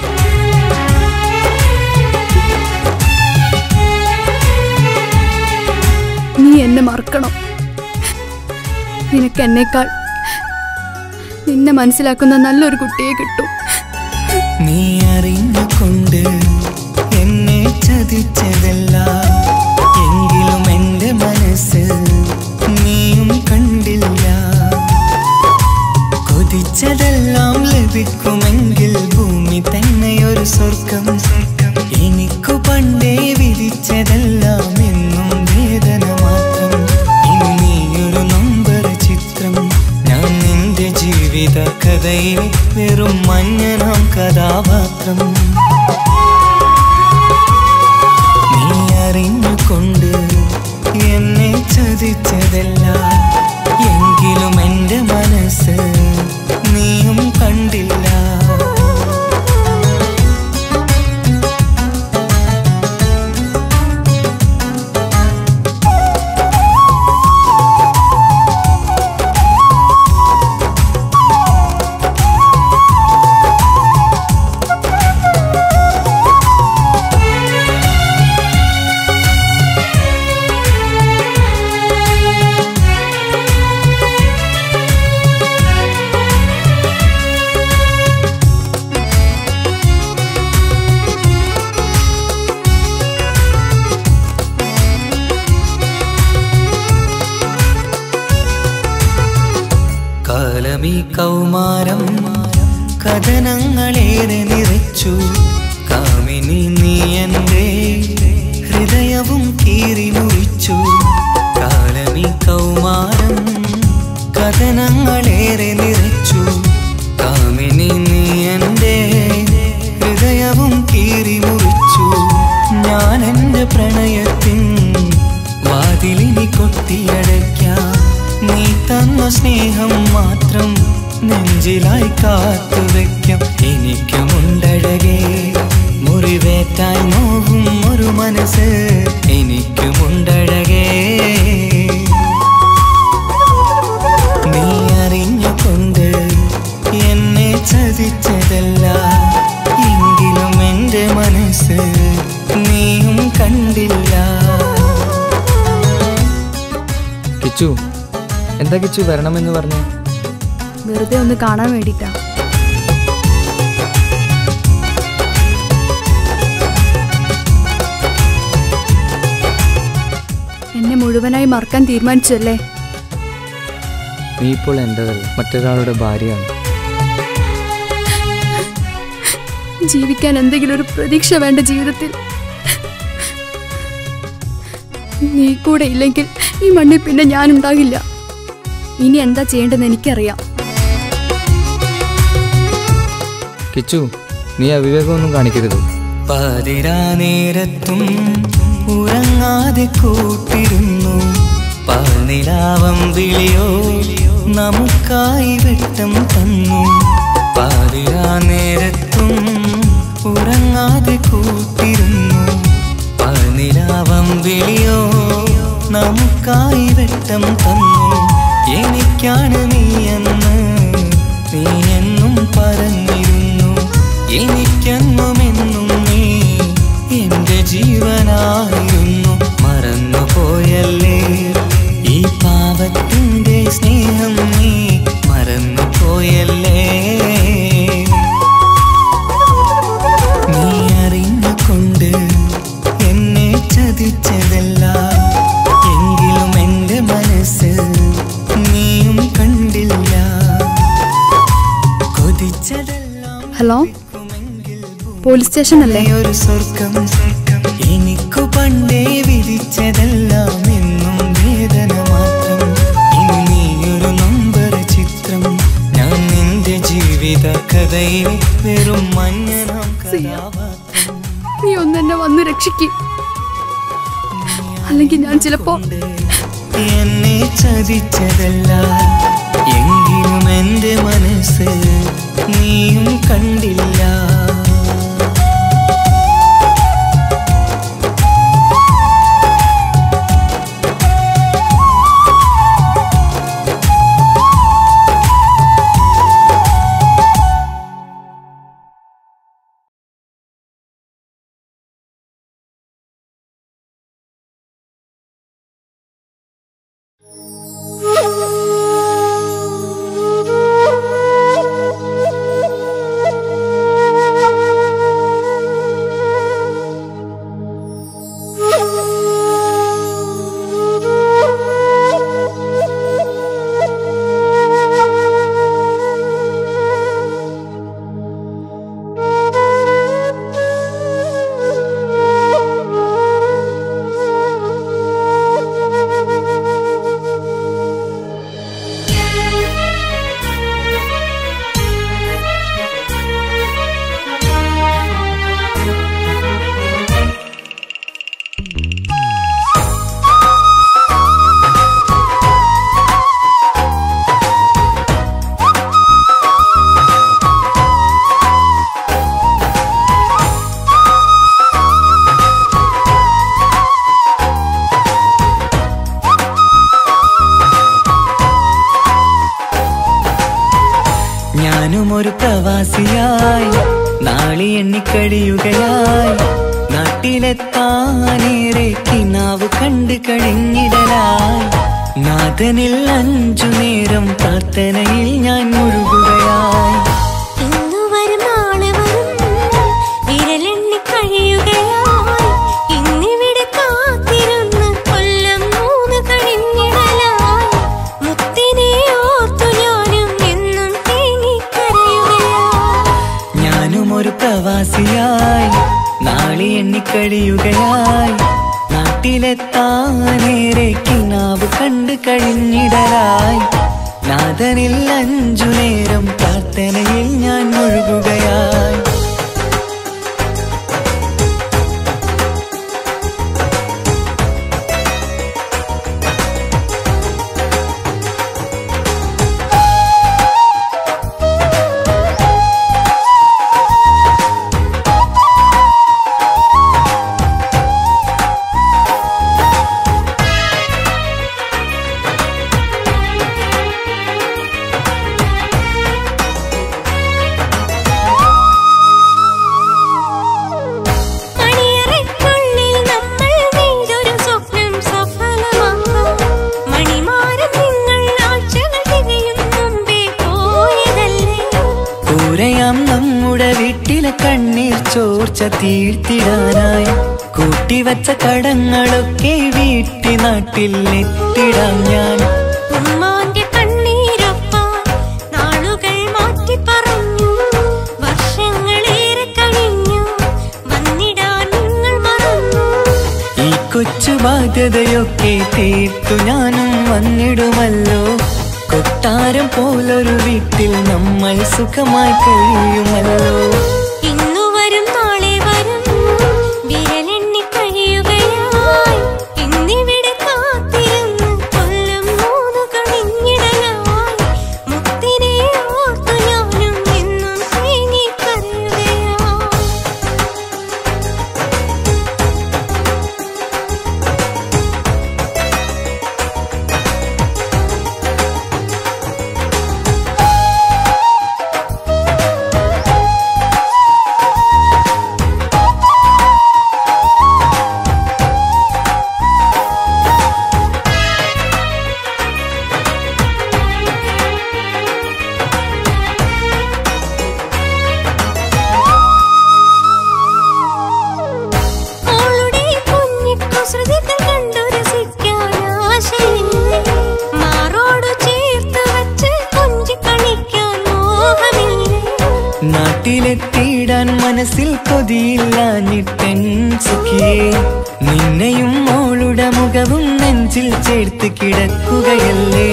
Speaker 2: നീ എന്നെ മറക്കണം. നിനക്ക് എന്നേക്കാൾ നിന്നെ മനസ്സിലാക്കുന്ന നല്ലൊരു കുട്ടിയെ കിട്ടും.
Speaker 1: നീ അറിഞ്ഞുകൊണ്ട് എന്നെ ചതിച്ചതല്ല, എങ്കിലും എന്റെ മനസ്സ് നീയും കണ്ടില്ല. കൊതിച്ചതെല്ലാം ലഭിക്കുമെങ്കിൽ ഭൂമി തന്നെയൊരു സ്വർഗം. എനിക്കു പണ്ടേ വിധിച്ചതെല്ലാം എന്നും വേദന മാത്രം. ഇനി നീയൊരു നമ്പർ ചിത്രം, ഞാൻ നിന്റെ ജീവിത കഥയിൽ വെറും മഞ്ഞനാം കഥാപാത്രം. നീ അറിഞ്ഞുകൊണ്ട് എന്നെ ചതിച്ചതല്ല, എങ്കിലും എന്റെ മനസ്സ് നീയും കണ്ടില്ല. കാലമീ കൗമാരം കഥനങ്ങളേറെ നിറച്ചു. കാമിനി നീ എൻ്റെ ഹൃദയവും കീറി മുറിച്ചു. കാലമീ കൗമാരം കഥനങ്ങളേറെ നിറച്ചു. കാമിനി നീ എൻ്റെ ഹൃദയവും കീറി മുറിച്ചു. ഞാൻ എൻ്റെ പ്രണയത്തിൻ വാതിലിനി കൊട്ടിയടയ്ക്കാം. നീ തന്ന സ്നേഹം മാത്രം നെഞ്ചിലായി കാത്തുവെക്കാം. എനിക്കുമുണ്ടഴകേ മുറിവേറ്റായി നോവും ഒരു മനസ്സ്, എനിക്കുമുണ്ടഴകേ. നീ അറിഞ്ഞുകൊണ്ട് എന്നെ ചതിച്ചതല്ല, എങ്കിലും എൻ്റെ മനസ്സ് നീയും കണ്ടില്ല.
Speaker 5: കിച്ചു, എന്താ കിച്ചു വരണമെന്ന് പറഞ്ഞു?
Speaker 2: വെറുതെ ഒന്ന് കാണാൻ വേണ്ടിട്ടാ. എന്നെ മുഴുവനായി മറക്കാൻ തീരുമാനിച്ചല്ലേ?
Speaker 5: നീ ഇപ്പോൾ എൻ്റെതല്ല, മറ്റൊരാളുടെ ഭാര്യയാണ്.
Speaker 2: ജീവിക്കാൻ എന്തെങ്കിലും ഒരു പ്രതീക്ഷ വേണ്ട ജീവിതത്തിൽ. നീ കൂടെ ഇല്ലെങ്കിൽ ഈ മണ്ണിൽ പിന്നെ ഞാനുണ്ടാകില്ല. ഇനി എന്താ ചെയ്യേണ്ടതെന്ന് എനിക്കറിയാം.
Speaker 5: കിച്ചു, നീ അവിവേകമൊന്നും കാണിക്കരുത്.
Speaker 1: പാതിരാ നേരത്തും ഉറങ്ങാതെ കൂട്ടിരുന്നു. പാൽനിലാവം വിളിയോ നമുക്കായി വെട്ടം തന്നു. പാതിരാ നേരത്തും ഉറങ്ങാതെ കൂട്ടിരുന്നു. പാൽനിലാവം വിളിയോ നമുക്കായി വെട്ടം തന്നു. എനിക്കാണ് നീയെന്ന് നീ എന്നും പറഞ്ഞിരുന്നു. എനിക്കെന്നുമെന്നും നീ എന്റെ ജീവനായിരുന്നു. മറന്നുപോയല്ലേ ഈ പാവത്തിന്റെ സ്നേഹം, നീ മറന്നുപോയല്ലേ. നീ അറിഞ്ഞുകൊണ്ട് എന്നെ ചതിച്ചതല്ല, എങ്കിലും എന്റെ മനസ്സ് നീയും കണ്ടില്ല. കൊതിച്ചതെല്ലാം
Speaker 2: ഹലോ, പോലീസ് സ്റ്റേഷൻ അല്ലേ?
Speaker 1: ഒരു സ്വർഗം എനിക്കു പണ്ടേ വിധിച്ചതെല്ലാം എന്നും വേദന മാത്രം. ഇനി നീയൊരു നമ്പർ ചിത്രം, ഞാൻ നിന്റെ ജീവിത കഥയിൽ വെറും മഞ്ഞനാം കഥാപാത്രം.
Speaker 2: നീ ഒന്നെന്നെ വന്ന് രക്ഷിക്ക്, അല്ലെങ്കിൽ ഞാൻ ചിലപ്പോ
Speaker 1: എന്നെ ചതിച്ചതല്ല, എങ്കിലും എന്റെ മനസ്സ് നീയും കണ്ടില്ല. ഞാനും ഒരു പ്രവാസിയായി നാളി എണ്ണിക്കഴിയുകയായി. നാട്ടിലെത്താനേറെ കിനാവ് കണ്ട് കഴിഞ്ഞിടലായി. നാഥനിൽ അഞ്ചു നേരം പ്രാർത്ഥനയിൽ ഞാൻ മുഴുകുകയായി. പ്രവാസിയായി നാളി എണ്ണിക്കഴിയുകയായി. നാട്ടിലെത്താനേറെ കിനാവ് കണ്ട് കഴിഞ്ഞിടലായി. നാഥനിൽ അഞ്ചു നേരം പ്രാർത്ഥനയിൽ ഞാൻ മുഴുകുകയായി. നമ്മുടെ വീട്ടിലെ കണ്ണീർ ചോർച്ച തീർത്തിടാനായി കൂട്ടിവച്ച കടങ്ങളൊക്കെ വീട്ടി നാട്ടിൽ എത്തിടാം ഞാൻ.
Speaker 7: ഉമ്മാന്റെ കണ്ണീരൊപ്പം നാളുകൾ മാറ്റി പറഞ്ഞു. വർഷങ്ങളേറെ കഴിഞ്ഞു വന്നിടാൻ നിങ്ങൾ മറന്നു.
Speaker 1: ഈ കൊച്ചു ബാധ്യതയൊക്കെ തീർത്തു ഞാനും വന്നിടുമല്ലോ. കൊട്ടാരം പോലൊരു വീട്ടിൽ നമ്മൾ സുഖമായി കഴിയുമല്ലോ.
Speaker 7: ഇന്നു വരും നാളെ വരും വിരലെണ്ണി കഴിയുകയാ.
Speaker 1: മനസ്സിലെത്തിയിടാൻ മനസ്സിൽ കൊതിയില്ലാഞ്ഞിട്ടൻ സുഖിയേ നിന്നെയും മോളുടെ മുഖവും നെഞ്ചിൽ ചേർത്ത് കിടക്കുകയല്ലേ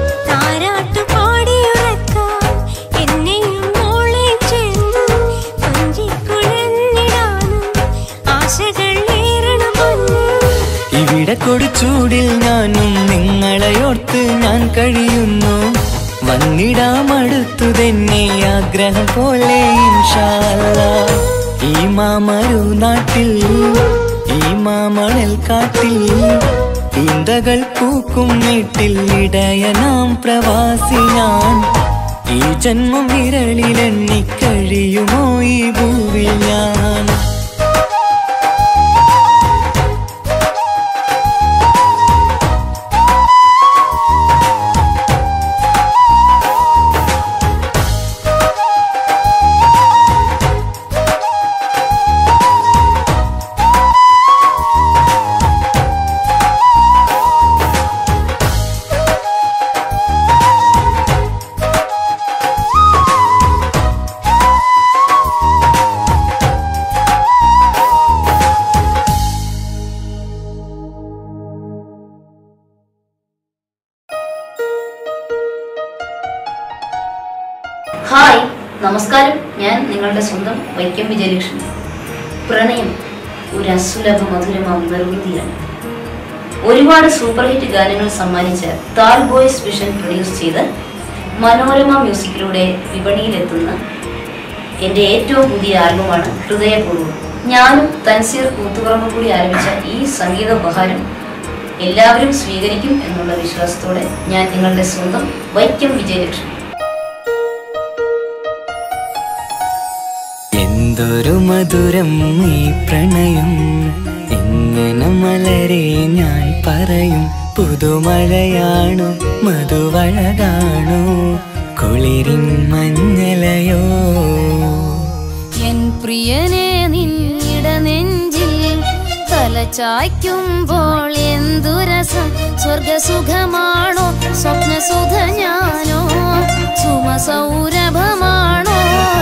Speaker 1: ഇവിടെ കൊടുച്ചൂടിൽ ഞാനും നിങ്ങളെയോർത്ത് ഞാൻ കഴിയുന്നു വന്നിടാമടുത്തു തന്നെ ആഗ്രഹം പോലെ ഇൻഷാ അല്ലാഹ് ഈ മാമരു നാട്ടിൽ ഈ മാമണൽ കാട്ടിൽ ഇന്ദകൾ പൂക്കും വീട്ടിൽ ഇടയനാം പ്രവാസി ഞാൻ ഈ ജന്മം വിരളിലെണ്ണി കഴിയുമോ ഈ ഭൂവിൽ ഞാൻ
Speaker 8: ഹായ് നമസ്കാരം, ഞാൻ നിങ്ങളുടെ സ്വന്തം വൈക്കം വിജയലക്ഷ്മി. പ്രണയം ഒരു അസുലഭ മധുരമാം നിർവൃതിയാണ്. ഒരുപാട് സൂപ്പർ ഹിറ്റ് ഗാനങ്ങൾ സമ്മാനിച്ച താൽ ബോയ്സ് വിഷൻ പ്രൊഡ്യൂസ് ചെയ്ത് മനോരമ മ്യൂസിക്കിലൂടെ വിപണിയിലെത്തുന്ന എൻ്റെ ഏറ്റവും പുതിയ ആൽബമാണ് ഹൃദയപൂർവ്വം. ഞാനും തൻസീർ കൂത്തുപറമ്പും കൂടി ആരംഭിച്ച ഈ സംഗീത ഉപഹാരം എല്ലാവരും സ്വീകരിക്കും എന്നുള്ള വിശ്വാസത്തോടെ ഞാൻ നിങ്ങളുടെ സ്വന്തം വൈക്കം വിജയലക്ഷ്മി.
Speaker 1: എന്തൊരു മധുരം ഈ പ്രണയം എങ്ങനെ മലരെ ഞാൻ പറയും പുതുമഴയാണോ മധുവഴകാണോ കുളിരിൻ മഞ്ഞലയോ
Speaker 9: എൻ പ്രിയനെ നിന്നിട നെഞ്ചിൽ തലചായ്ക്കുമ്പോൾ എന്തുരസം സ്വർഗസുഖമാണോ സ്വപ്നസുധ ഞാനോ സുമസൗരഭമാണോ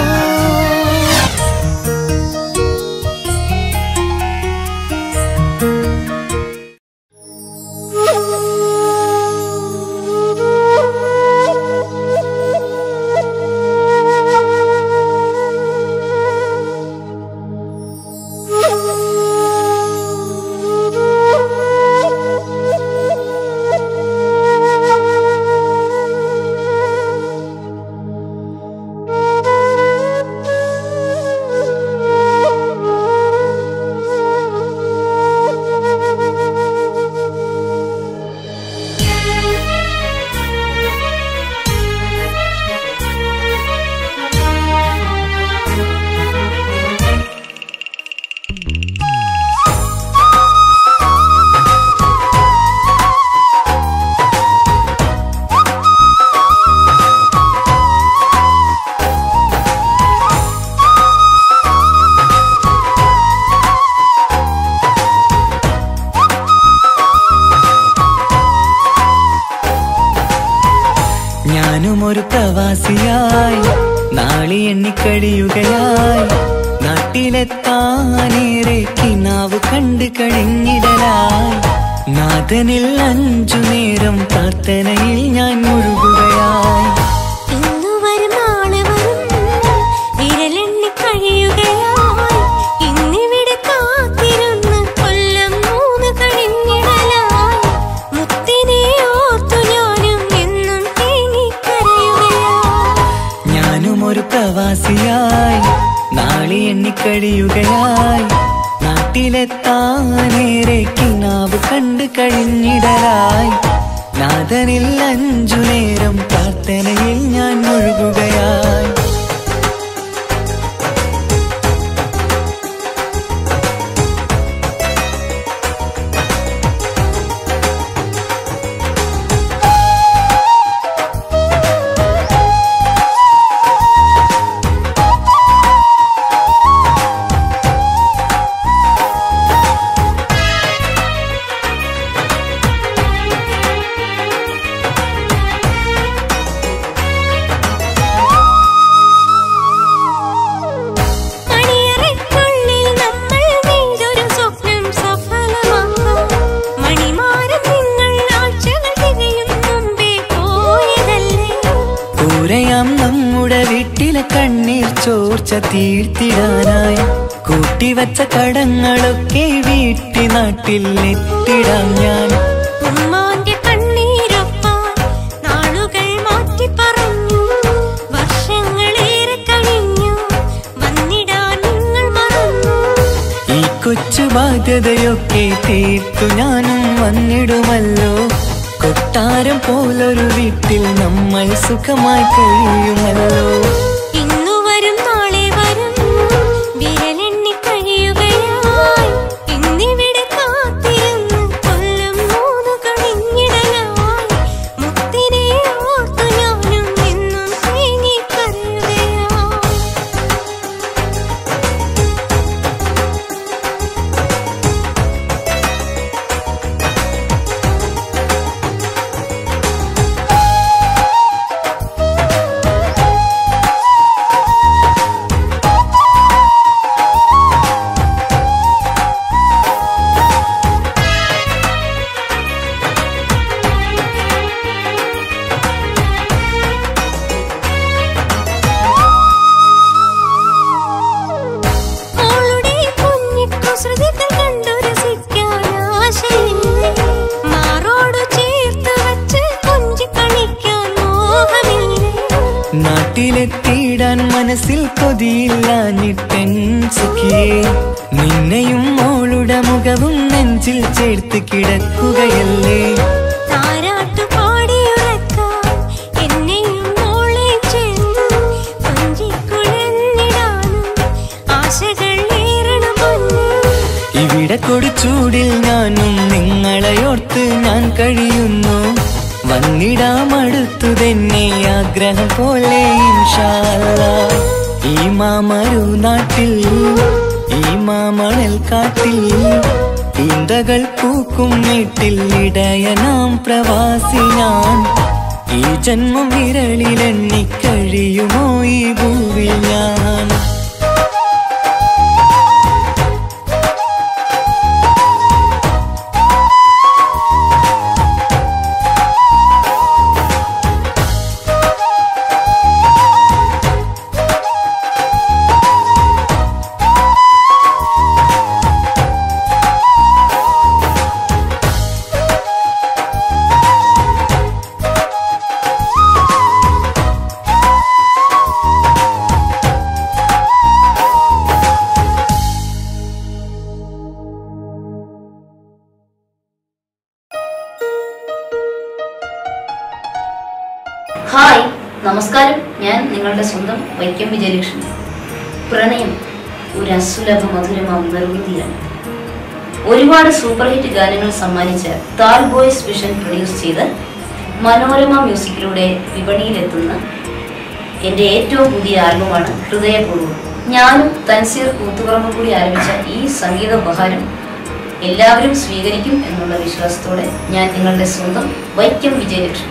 Speaker 1: ഒരു പ്രവാസിയായി നാളി എണ്ണിക്കഴിയുകയായി നാട്ടിലെത്താനേറെ കിനാവ് കണ്ടു കഴിഞ്ഞിടലായി നാഥനിൽ അഞ്ചു നേരം പ്രാർത്ഥനയിൽ ഞാൻ മുഴുകുകയായി പ്രവാസിയായി നാളി എണ്ണിക്കഴിയുകയായി നാട്ടിലെത്താനേറെ കിനാവ് കണ്ടു കഴിഞ്ഞിടലായി നാഥനിൽ അഞ്ചു നേരം പ്രാർത്ഥനയിൽ ഞാൻ മുഴുകുകയായി തീർത്തിടാനായി കൂട്ടിവച്ച കടങ്ങളൊക്കെ വീട്ടി നാട്ടിൽ എത്തിടാം ഞാൻ.
Speaker 7: ഉമ്മാന്റെ കണ്ണീരൊപ്പാൻ നാളുകൾ മാറ്റി പറഞ്ഞു, വർഷങ്ങളേറെ കഴിഞ്ഞു വന്നിടാൻ നിങ്ങൾ മറന്നു.
Speaker 1: ഈ കൊച്ചു ബാധ്യതയൊക്കെ തീർത്തു ഞാനും വന്നിടുമല്ലോ. കൊട്ടാരം പോലൊരു വീട്ടിൽ നമ്മൾ സുഖമായി കഴിയുമല്ലോ.
Speaker 7: ഇന്നു വരും നാളെ വരും വിരലെണ്ണി കഴിയുകയായി, ഇന്നിവിടെ കാത്തിരുന്ന് കൊല്ലം മൂന്നു കഴിഞ്ഞിടലായി. മുത്തിനെ ഓർത്തു ഞാനും എന്നും തേങ്ങിക്കരയുകയായി.
Speaker 1: നാട്ടിലെത്തിയിടാൻ മനസ്സിൽ കൊതിയില്ലാഞ്ഞിട്ടെൻ സുഖിയേ, നിന്നെയും മോളുടെ മുഖവും നെഞ്ചിൽ ചേർത്ത് കിടക്കുകയല്ലേ. ഇവിടെ കൊടുച്ചൂടിൽ ഞാനും നിങ്ങളെയോർത്ത് ഞാൻ കഴിയുന്നു. വന്നിടാമടുത്തു തന്നെ ആഗ്രഹം പോലെ ഇൻഷാ അല്ലാഹ്. ഈ മാമരു നാട്ടിൽ ഈ മാമണൽ കാട്ടിൽ ഈന്തകൾ പൂക്കും വീട്ടിൽ ഇടയനാം പ്രവാസി ഞാൻ. ഈ ജന്മം വിരളിലെണ്ണി കഴിയുമോ ഈ ഭൂവിൽ ഞാൻ.
Speaker 8: ഹായ്, നമസ്കാരം. ഞാൻ നിങ്ങളുടെ സ്വന്തം വൈക്കം വിജയലക്ഷ്മി. പ്രണയം ഒരു അസുലഭ മധുരമാം നിർവൃതിയാണ്. ഒരുപാട് സൂപ്പർ ഹിറ്റ് ഗാനങ്ങൾ സമ്മാനിച്ച താൽ ബോയ്സ് വിഷൻ പ്രൊഡ്യൂസ് ചെയ്ത് മനോരമ മ്യൂസിക്കിലൂടെ വിപണിയിലെത്തുന്ന എൻ്റെ ഏറ്റവും പുതിയ ആൽബമാണ് ഹൃദയപൂർവ്വം. ഞാനും തൻസീർ കൂത്തുപറമ്പും കൂടി ആരംഭിച്ച ഈ സംഗീത ഉപഹാരം എല്ലാവരും സ്വീകരിക്കും എന്നുള്ള വിശ്വാസത്തോടെ ഞാൻ നിങ്ങളുടെ സ്വന്തം വൈക്കം വിജയലക്ഷ്മി.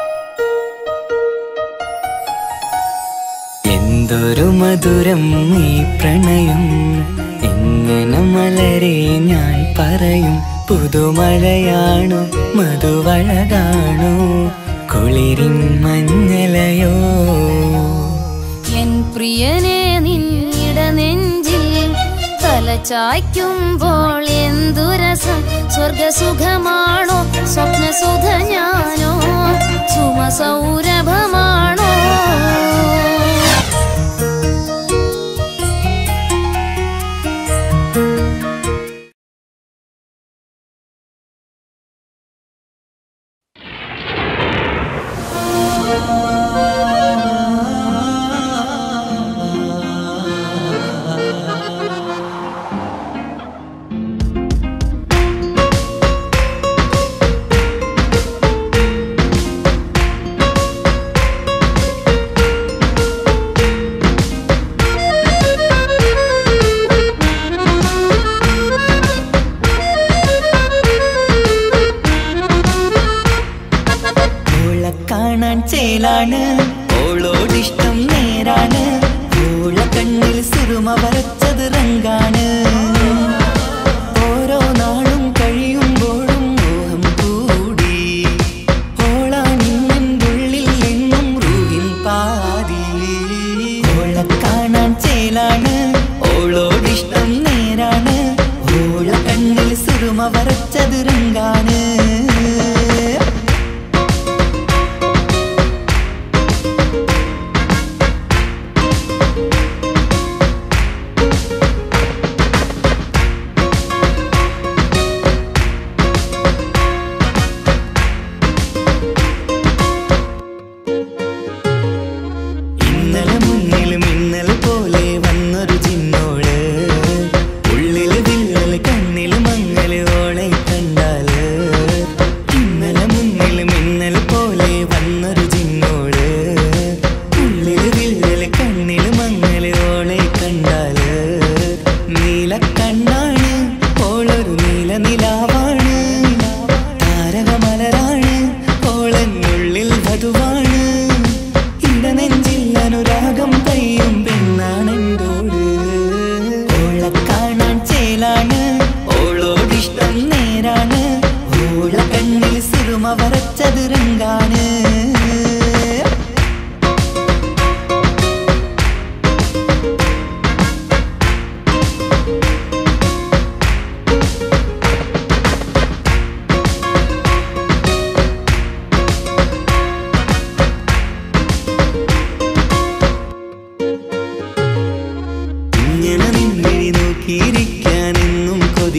Speaker 1: എന്തൊരു മധുരം ഈ പ്രണയം, എങ്ങനെ മലരെ ഞാൻ പറയും. പുതുമഴയാണു മധുവഴകാണു കുളിരിൻ മഞ്ഞലയോ.
Speaker 9: എൻ പ്രിയനെ നിന്നിട നെഞ്ചിൽ തലചായ്ക്കുമ്പോൾ എന്തു രസം. സ്വർഗസുഖമാണോ സ്വപ്നസുധ ഞാനോ സുമസൗരഭമാണോ.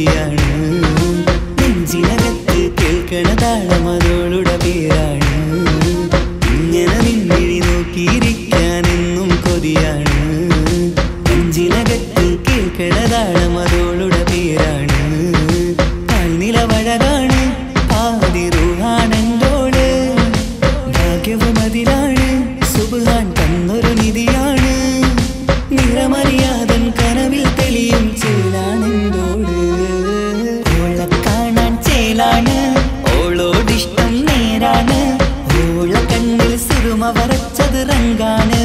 Speaker 1: കൊതിയാണ് നെഞ്ചിനകത്ത് കേൾക്കണ താളം അതോളുടെ പേരാണ് ഇങ്ങനെ നിന്നിഴി നോക്കിയിരിക്കാനെന്നും കൊതിയാണ് നെഞ്ചിനകത്ത് കേൾക്കണ താളം അതോളുടെ പേരാണ് പാൽനിലവഴകാണ് പാതിരുഹാണെന്തോട് ഭാഗ്യവും അതിലാണ് സുബ്ഹാൻ തന്നൊരു നിധിയാണ് നിറമറിയാതൻ കനവിൽ തെളിയും ചേലാണെന്തോട് ഓളെ കാണാൻ ചേലാണ് ഓളോടിഷ്ടം നേരാണ് ഓള കണ്ണിൽ സുറുമ വരച്ചത് റങ്കാണ്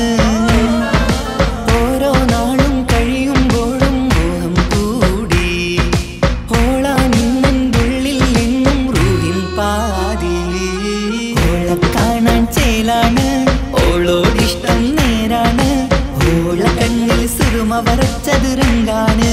Speaker 1: ഓരോ നാളും കഴിയുമ്പോഴും മോഹം കൂടി ഓളാനിന്നുള്ളിൽ നിന്നും റൂഹിൻ പാതി ഓളെ കാണാൻ ചേലാണ് ഓളോടിഷ്ടം നേരാണ് ഓള കണ്ണിൽ സുറുമ വരച്ചത് റങ്കാണ്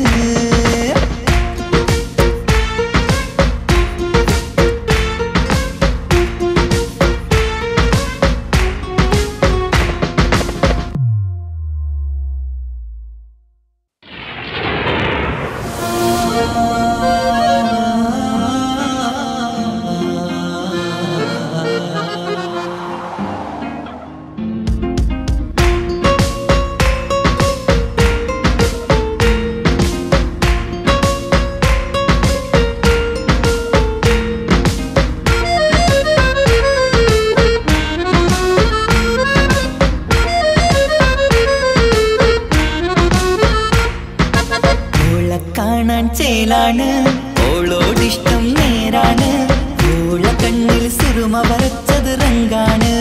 Speaker 1: ചേലാണ് ഓളോടിഷ്ടം നേരാണ് ഓള കണ്ണിൽ സുറുമ വരച്ചത് റങ്കാണ്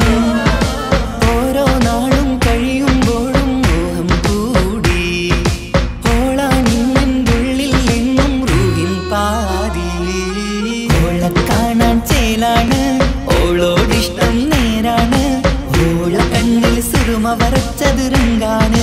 Speaker 1: ഓരോ നാളും കഴിയുമ്പോഴും മോഹം കൂടി ഓളാനിന്നുള്ളിൽ നിന്നും റൂഹിൻ പാതി ഓളെ കാണാൻ ചേലാണ് ഓളോടിഷ്ടം നേരാണ് ഓള കണ്ണിൽ സുറുമ വരച്ചത് റങ്കാണ്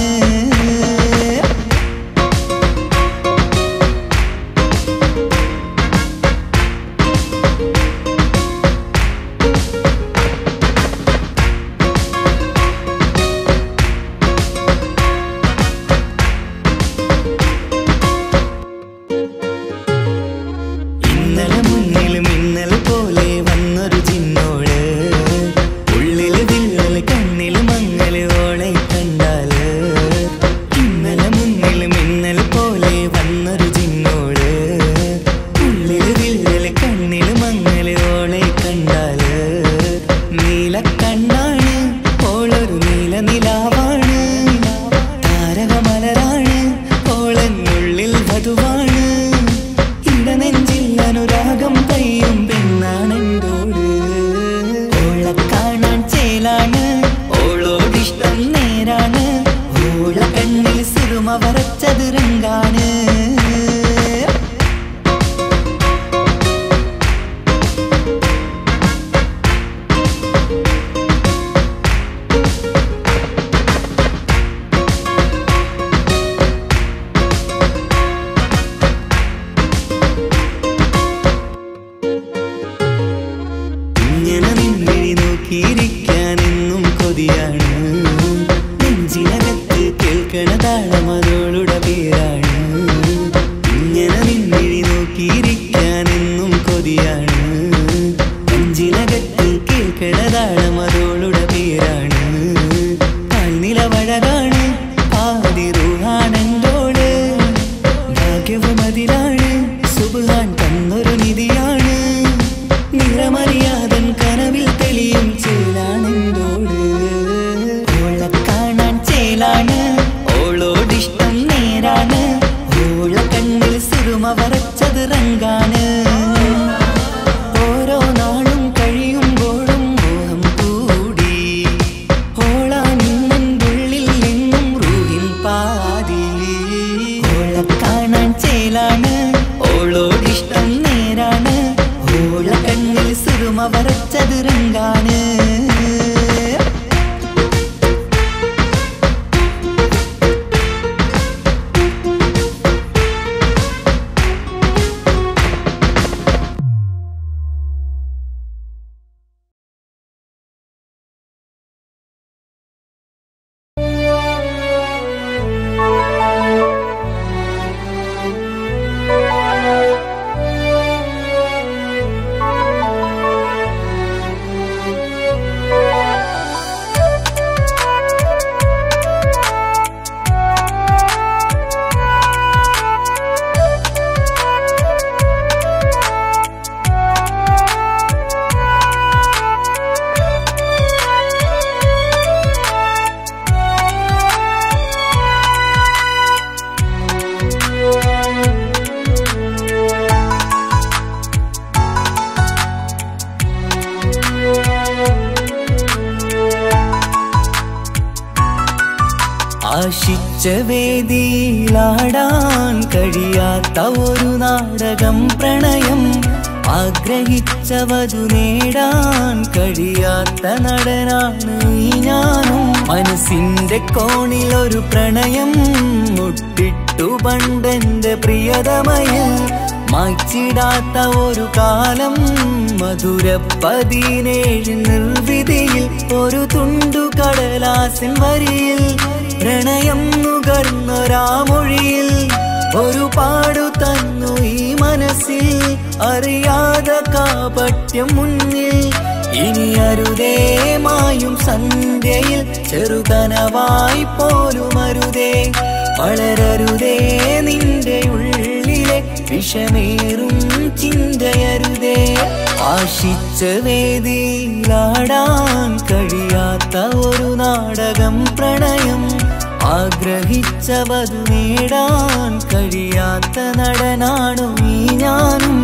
Speaker 1: ആശിച്ച വേദിയിലാടാൻ കഴിയാത്ത ഒരു നാടകം പ്രണയം ആഗ്രഹിച്ച വധു നേടാൻ കഴിയാത്ത നടനാണ് ഈ ഞാനും മനസ്സിന്റെ കോണിൽ ഒരു പ്രണയം മുട്ടിട്ടു പണ്ടെന്റെ പ്രിയതമയിൽ മായ്ച്ചിടാത്ത ഒരു കാലം മധുര പതിനേഴ് നിർവിധിയിൽ ഒരു തുണ്ടു കടലാസിൻ വരിയിൽ പ്രണയം നുകർന്നൊരാമൊഴിയിൽ ഒരു പാടു തന്നു ഈ മനസ്സിൽ അറിയാതെ കാപട്യം മുന്നിൽ ഇനി അരുതേ മായും സന്ധ്യയിൽ ചെറുകനവായി പോലും അരുതേ വളരരുതേ നിന്റെ ഉള്ളിലെ വിഷമേറും ചിന്തയരുതേ ആശിച്ച വേദിയിലാടാൻ കഴിയാത്ത ഒരു നാടകം പ്രണയം ആഗ്രഹിച്ച വധു നേടാൻ കഴിയാത്ത നടനാണു ഈ ഞാനും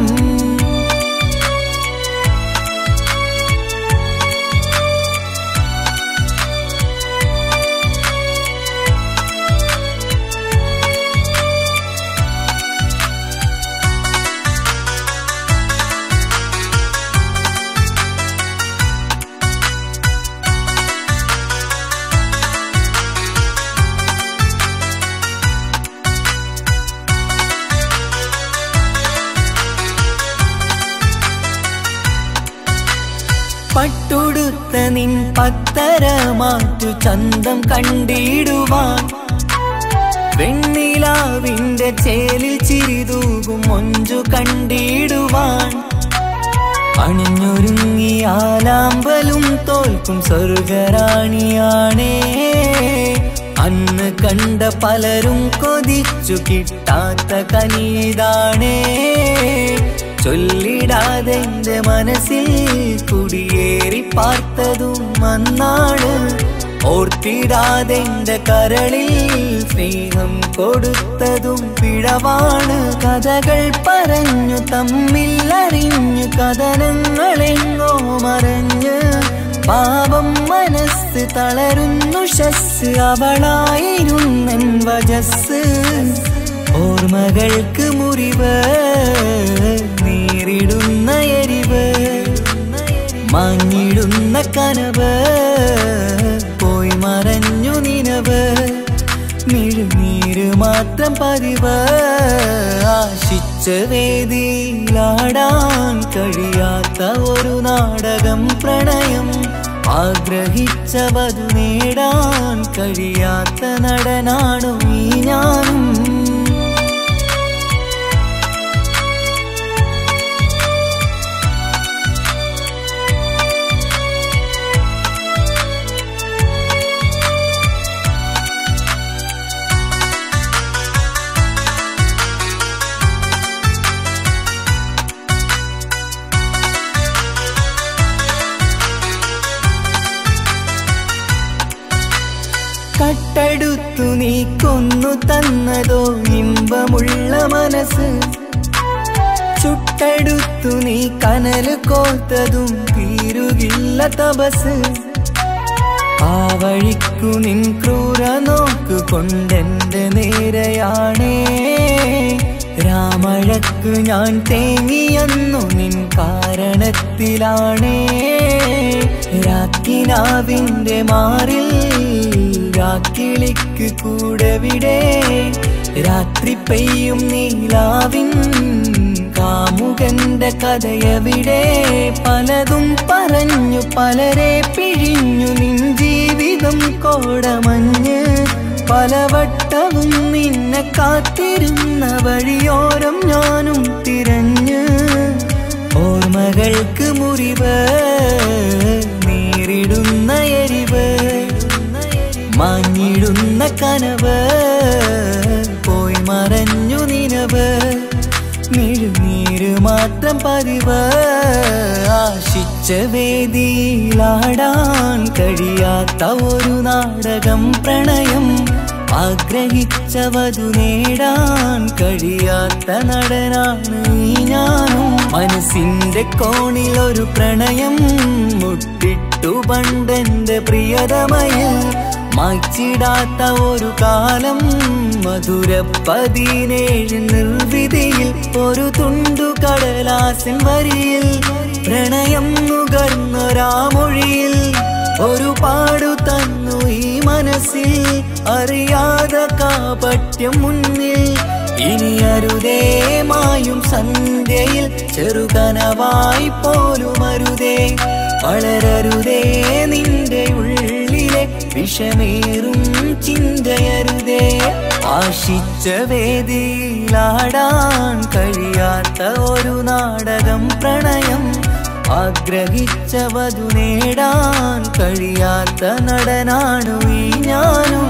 Speaker 1: പട്ടുടുത്ത നിൻ പത്തര മാറ്റു ചന്തം കണ്ടിടുവാൻ വെണ്ണിലാവിന്റെ ചേലിൽ ചിരിതൂകും മൊഞ്ചു കണ്ടിടുവാൻ അണിഞ്ഞൊരുങ്ങിയാലാമ്പലും തോൽക്കും സ്വർഗറാണിയാണേ അന്ന് കണ്ട പലരും കൊതിച്ചു കിട്ടാത്ത കനിതാണേ ചൊല്ലിടാതെ എന്റെ മനസ്സിൽ കുടിയേറി പാർത്തതും അന്നാണ് ഓർത്തിടാതെ എന്റെ കരളിൽ സ്നേഹം കൊടുത്തതും പിഴവാണ് കഥകൾ പറഞ്ഞു തമ്മിൽ അറിഞ്ഞു കഥനങ്ങളെങ്ങോ മറഞ്ഞ് പാപം മനസ്സ് തളരുന്നു ശസ് അവളായിരുന്നൻ വജസ് ഓർമ്മകൾക്ക് മുറിവ് നേരിടുന്ന എരിവ് മാഞ്ഞിടുന്ന കനവ് പോയി മറഞ്ഞു നിനവ് മിഴുനീര് മാത്രം പതിവ് ആശിച്ച വേദിയിലാടാൻ കഴിയാത്ത ഒരു നാടകം പ്രണയം ആഗ്രഹിച്ച വധു നേടാൻ കഴിയാത്ത നടനാണു ഈ ഞാനും കട്ടെടുത്തു നീ കൊന്നു തന്നതോ ഇമ്പമുള്ള മനസ്സ് ചുട്ടെടുത്തു നീ കനല് കോത്തതും തീരുകില്ല തപസ് ആ വഴിക്കു നിൻ ക്രൂര നോക്കു കൊണ്ടെന്റെ നേരെയാണേ രാമഴക്കു ഞാൻ തേങ്ങിയെന്നു നിൻ കാരണത്തിലാണേ രാക്കിനാവിന്റെ മാറിൽ രാക്കിളിക്ക് കൂടെവിടെ രാത്രി പെയ്യും നീലാവിൻ കാമുകന്റെ കഥയവിടെ പലതും പറഞ്ഞു പലരെ പിഴിഞ്ഞു നിൻ ജീവിതം കോടമഞ്ഞ് പലവട്ടവും നിന്നെ കാത്തിരുന്ന വഴിയോരം ഞാനും തിരഞ്ഞ് ഓർമ്മകൾക്ക് മുറിവ് നേരിടുന്ന എരിവ് മാഞ്ഞിടുന്ന കനവ് പോയി മറഞ്ഞു നിനവ് മിഴുനീര് മാത്രം പതിവ് ആശിച്ച വേദിയിലാടാൻ കഴിയാത്ത ഒരു നാടകം പ്രണയം ആഗ്രഹിച്ച വധു നേടാൻ കഴിയാത്ത നടനാണ് ഈ ഞാനും മനസ്സിന്റെ കോണിൽ ഒരു പ്രണയം മുട്ടിട്ടു പണ്ടെന്റെ പ്രിയതമയിൽ മായ്ച്ചിടാത്ത ഒരു കാലം മധുര പതിനേഴ് നിർവിധിയിൽ ഒരു തുണ്ടു കടലാസിൻ വരിയിൽ പ്രണയം നുകർന്നൊരാമൊഴിയിൽ ഒരു പാടു തന്നു ഈ മനസ്സിൽ അറിയാതെ കാപട്യം മുന്നിൽ ഇനി അരുതേ മായും സന്ധ്യയിൽ ചെറുകനവായി പോലും അരുതേ വളരരുതേ നിന്റെ ഉള്ളിലെ വിഷമേറും ചിന്തയരുതേ ആശിച്ച വേദിയിലാടാൻ കഴിയാത്ത ഒരു നാടകം പ്രണയം ആഗ്രഹിച്ച വധു നേടാൻ കഴിയാത്ത നടനാണു ഈ ഞാനും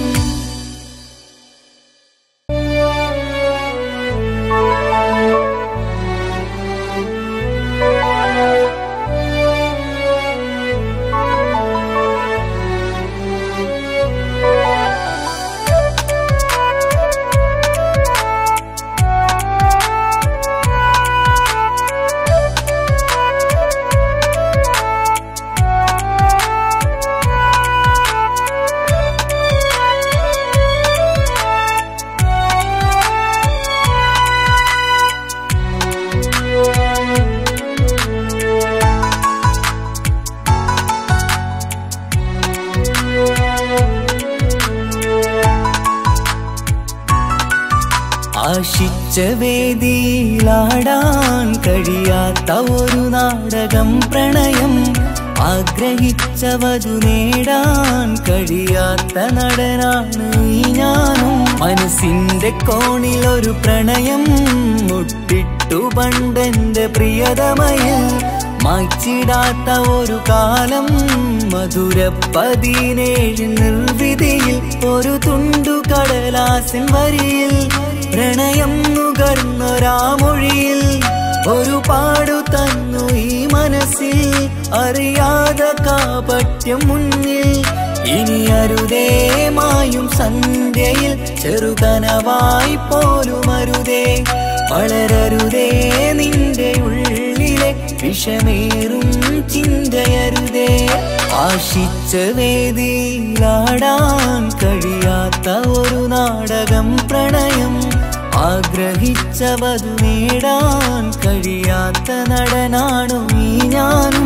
Speaker 1: ആശിച്ച വേദിയിലാടാൻ കഴിയാത്ത ഒരു നാടകം പ്രണയം ആഗ്രഹിച്ച വധു നേടാൻ കഴിയാത്ത നടനാണ് ഈ ഞാനും മനസ്സിന്റെ കോണിൽ ഒരു പ്രണയം മുട്ടിട്ടു പണ്ടെന്റെ പ്രിയതമയിൽ മായ്ച്ചിടാത്ത ഒരു കാലം മധുര പതിനേഴ് നിർവിധിയിൽ ഒരു തുണ്ടു കടലാസിൻ വരിയിൽ പ്രണയം നുകർന്നൊരാമൊഴിയിൽ ഒരു പാടു തന്നു ഈ മനസ്സിൽ അറിയാതെ കാപട്യം മുന്നിൽ ഇനി അരുതേ മായും സന്ധ്യയിൽ ചെറുകനവായി പോലും അരുതേ വളരരുതേ നിന്റെ ഉള്ളിലെ വിഷമേറും ചിന്തയരുതേ ആശിച്ച വേദിയിലാടാൻ കഴിയാത്ത ഒരു നാടകം പ്രണയം ആഗ്രഹിച്ച വധു നേടാൻ കഴിയാത്ത നടനാണു ഈ ഞാനും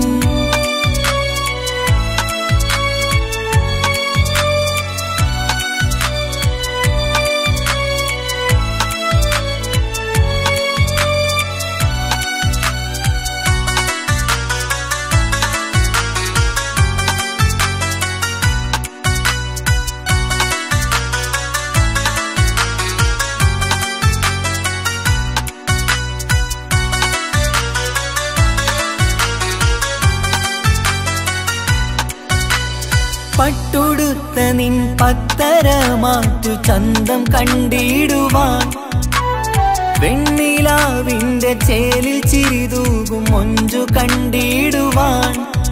Speaker 1: പട്ടുടുത്ത നിൻ പത്തര മാറ്റു ചന്തം കണ്ടിടുവാൻ വെണ്ണിലാവിന്റെ ചേലിൽ ചിരിതൂകും മൊഞ്ചു കണ്ടിടുവാൻ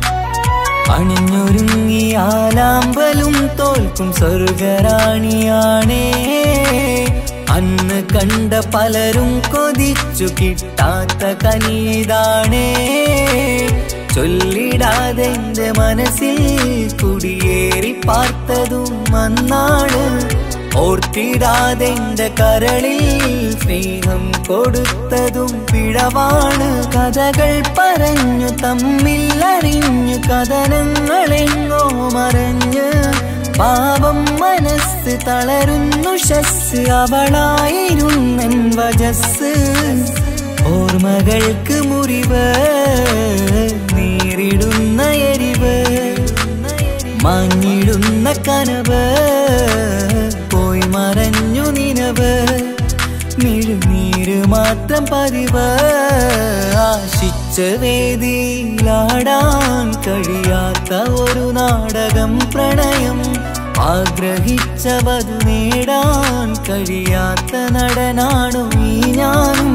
Speaker 1: അണിഞ്ഞൊരുങ്ങിയാലാമ്പലും തോൽക്കും സ്വർഗറാണിയാണേ അന്ന് കണ്ട പലരും കൊതിച്ചു കിട്ടാത്ത കനീതാണേ ചൊല്ലിടാതെ എന്റെ മനസ്സിൽ കുടിയേറി പാർത്തതും അന്നാണ് ഓർത്തിടാതെ എന്റെ കരളിൽ സ്നേഹം കൊടുത്തതും പിഴവാണ് കഥകൾ പറഞ്ഞു തമ്മിൽ അറിഞ്ഞു കഥനങ്ങളെങ്ങോ മറഞ്ഞ് പാപം മനസ്സ് തളരുന്നു ശസ് അവളായിരുന്നെൻ വജസ് ഓർമ്മകൾക്ക് മുറിവ് നേരിടുന്ന എരിവ് മാഞ്ഞിടുന്ന കനവ് പോയി മറഞ്ഞു നിനവ് മിഴുനീര് മാത്രം പതിവ് ആശിച്ച വേദിയിലാടാൻ കഴിയാത്ത ഒരു നാടകം പ്രണയം ആഗ്രഹിച്ച വധു നേടാൻ കഴിയാത്ത നടനാണു ഈ ഞാനും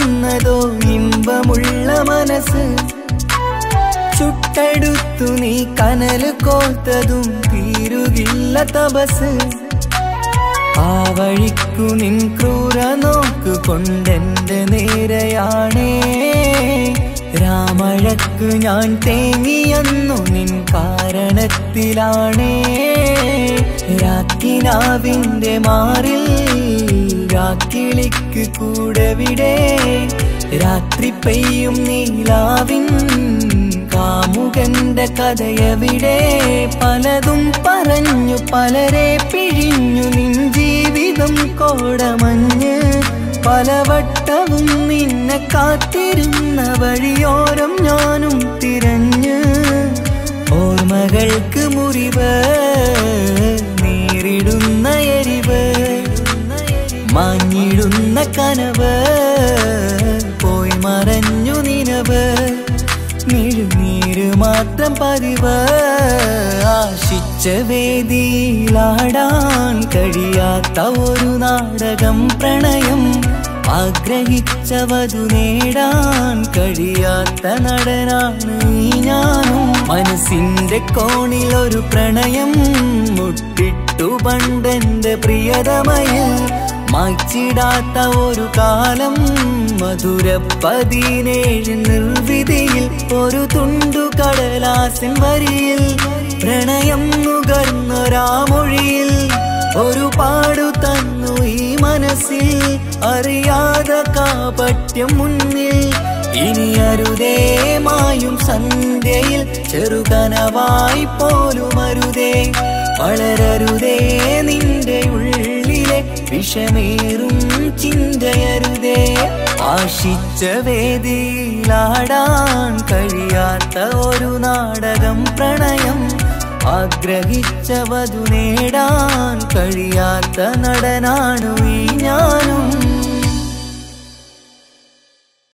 Speaker 1: തന്നതോ ഇമ്പമുള്ള മനസ്സ്. ചുട്ടെടുത്തു നീ കനല് കോത്തതും തീരുകില്ല തപസ്. ആ വഴിക്കു നിൻ ക്രൂര നോക്ക് കൊണ്ടെന്റെ നേരെയാണേ. രാമഴക്ക് ഞാൻ തേങ്ങിയെന്നു നിൻ കാരണത്തിലാണേ. രാക്കിനാവിന്റെ മാറിൽ രാക്കിളിക്ക് കൂടെവിടെ. രാത്രി പെയ്യും നീലാവിൻ കാമുകന്റെ കഥയവിടെ. പലതും പറഞ്ഞു പലരെ പിഴിഞ്ഞു നിൻ ജീവിതം കോടമഞ്ഞ്. പലവട്ടവും നിന്നെ കാത്തിരുന്ന വഴിയോരം ഞാനും തിരഞ്ഞ്. ഓർമ്മകൾക്ക് മുറിവ് നേരിടുന്ന എരിവ്. മാഞ്ഞിടുന്ന കനവ് പോയി മറഞ്ഞു നിനവ്. മിഴുനീര് മാത്രം പതിവ്. ആശിച്ച വേദിയിലാടാൻ കഴിയാത്ത ഒരു നാടകം പ്രണയം. ആഗ്രഹിച്ചവതു നേടാൻ കഴിയാത്ത നടനാണ് ഈ ഞാനും. മനസ്സിന്റെ കോണിൽ ഒരു പ്രണയം മുട്ടിട്ടു പണ്ടെന്റെ പ്രിയതമയിൽ. മായ്ച്ചിടാത്ത ഒരു കാലം മധുര പതിനേഴ് നിർവിധിയിൽ. ഒരു തുണ്ടു കടലാസിൻ വരിയിൽ പ്രണയം നുകർന്നൊരാമൊഴിയിൽ. ഒരു പാടു തന്നു ഈ മനസ്സിൽ അറിയാതെ കാപട്യം മുന്നിൽ. ഇനി അരുതേ മായും സന്ധ്യയിൽ ചെറുകനവായി പോലും അരുതേ. വളരരുതേ നിന്റെ ഉള്ളിലെ വിഷമേറും ചിന്തയരുതേ. ആശിച്ച വേദിയിലാടാൻ കഴിയാത്ത ഒരു നാടകം പ്രണയം. ആഗ്രഹിച്ചവതു നേടാൻ കഴിയാത്ത നടനാണു ഈ ഞാനും.